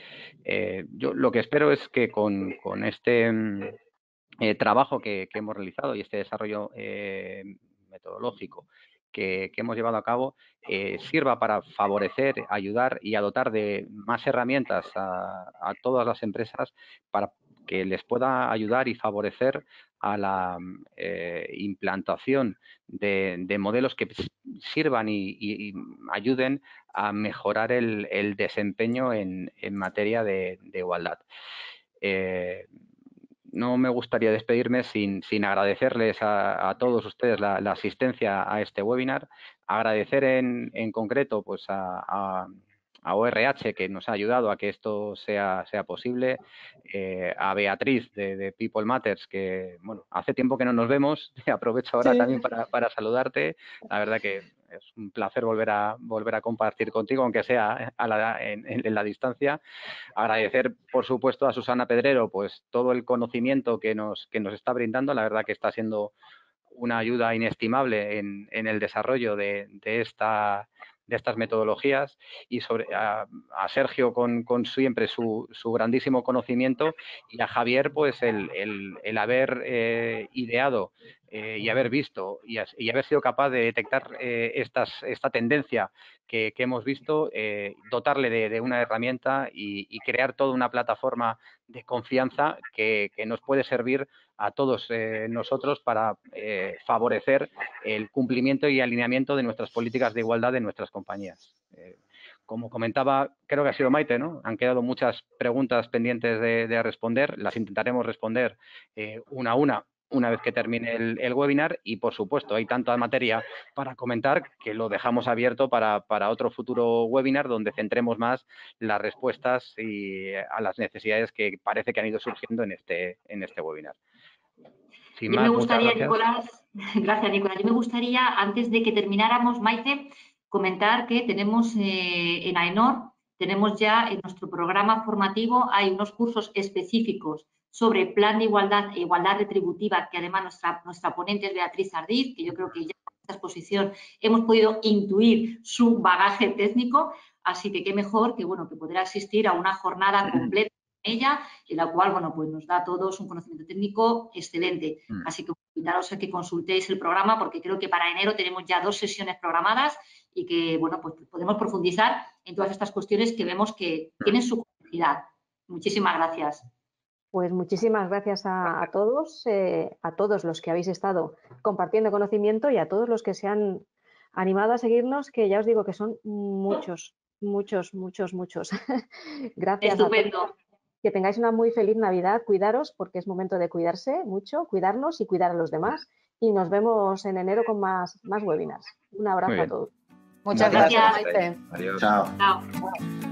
Speaker 6: Eh, yo lo que espero es que con, con este eh, trabajo que, que hemos realizado y este desarrollo eh, metodológico que, que hemos llevado a cabo eh, sirva para favorecer, ayudar y a dotar de más herramientas a, a todas las empresas para que les pueda ayudar y favorecer a la eh, implantación de, de modelos que sirvan y, y, y ayuden a mejorar el, el desempeño en, en materia de, de igualdad. Eh, no me gustaría despedirme sin, sin agradecerles a, a todos ustedes la, la asistencia a este webinar, agradecer en, en concreto pues a, a a O R H que nos ha ayudado a que esto sea, sea posible, eh, a Beatriz de, de People Matters que, bueno, hace tiempo que no nos vemos, aprovecho ahora sí. también para, para saludarte, la verdad que es un placer volver a, volver a compartir contigo, aunque sea a la, en, en la distancia. Agradecer, por supuesto, a Susana Pedrero pues todo el conocimiento que nos, que nos está brindando, la verdad que está siendo una ayuda inestimable en, en el desarrollo de, de esta de estas metodologías y sobre a, a Sergio con, con siempre su, su grandísimo conocimiento y a Javier pues el, el, el haber eh, ideado eh, y haber visto y, y haber sido capaz de detectar eh, estas, esta tendencia que, que hemos visto, eh, dotarle de, de una herramienta y, y crear toda una plataforma de confianza que, que nos puede servir a todos eh, nosotros para eh, favorecer el cumplimiento y alineamiento de nuestras políticas de igualdad de nuestras compañías. Eh, como comentaba, creo que ha sido Maite, ¿no? Han quedado muchas preguntas pendientes de, de responder. Las intentaremos responder eh, una a una, una vez que termine el, el webinar. Y, por supuesto, hay tanta materia para comentar que lo dejamos abierto para, para otro futuro webinar donde centremos más las respuestas y a las necesidades que parece que han ido surgiendo en este, en este webinar. Sin
Speaker 3: Yo
Speaker 6: más,
Speaker 3: me gustaría,
Speaker 6: muchas gracias.
Speaker 3: Nicolás, gracias, Nicolás. Yo me gustaría, antes de que termináramos, Maite, comentar que tenemos eh, en AENOR, tenemos ya en nuestro programa formativo, hay unos cursos específicos sobre plan de igualdad e igualdad retributiva, que además nuestra, nuestra ponente es Beatriz Ardiz, que yo creo que ya en esta exposición hemos podido intuir su bagaje técnico, así que qué mejor que, bueno, que poder asistir a una jornada completa con ella, en la cual, bueno, pues nos da a todos un conocimiento técnico excelente. Así que invitaros a que consultéis el programa, porque creo que para enero tenemos ya dos sesiones programadas y que, bueno, pues podemos profundizar en todas estas cuestiones que vemos que tienen su complejidad. Muchísimas gracias.
Speaker 1: Pues muchísimas gracias a, a todos, eh, a todos los que habéis estado compartiendo conocimiento y a todos los que se han animado a seguirnos, que ya os digo que son muchos, muchos, muchos, muchos. Gracias
Speaker 3: Estupendo.
Speaker 1: a todos. Que tengáis una muy feliz Navidad. Cuidaros, porque es momento de cuidarse mucho, cuidarnos y cuidar a los demás. Y nos vemos en enero con más, más webinars. Un abrazo a todos.
Speaker 5: Muchas
Speaker 3: gracias,
Speaker 5: gracias, Maite.
Speaker 6: Adiós.
Speaker 4: Chao.
Speaker 3: Chao.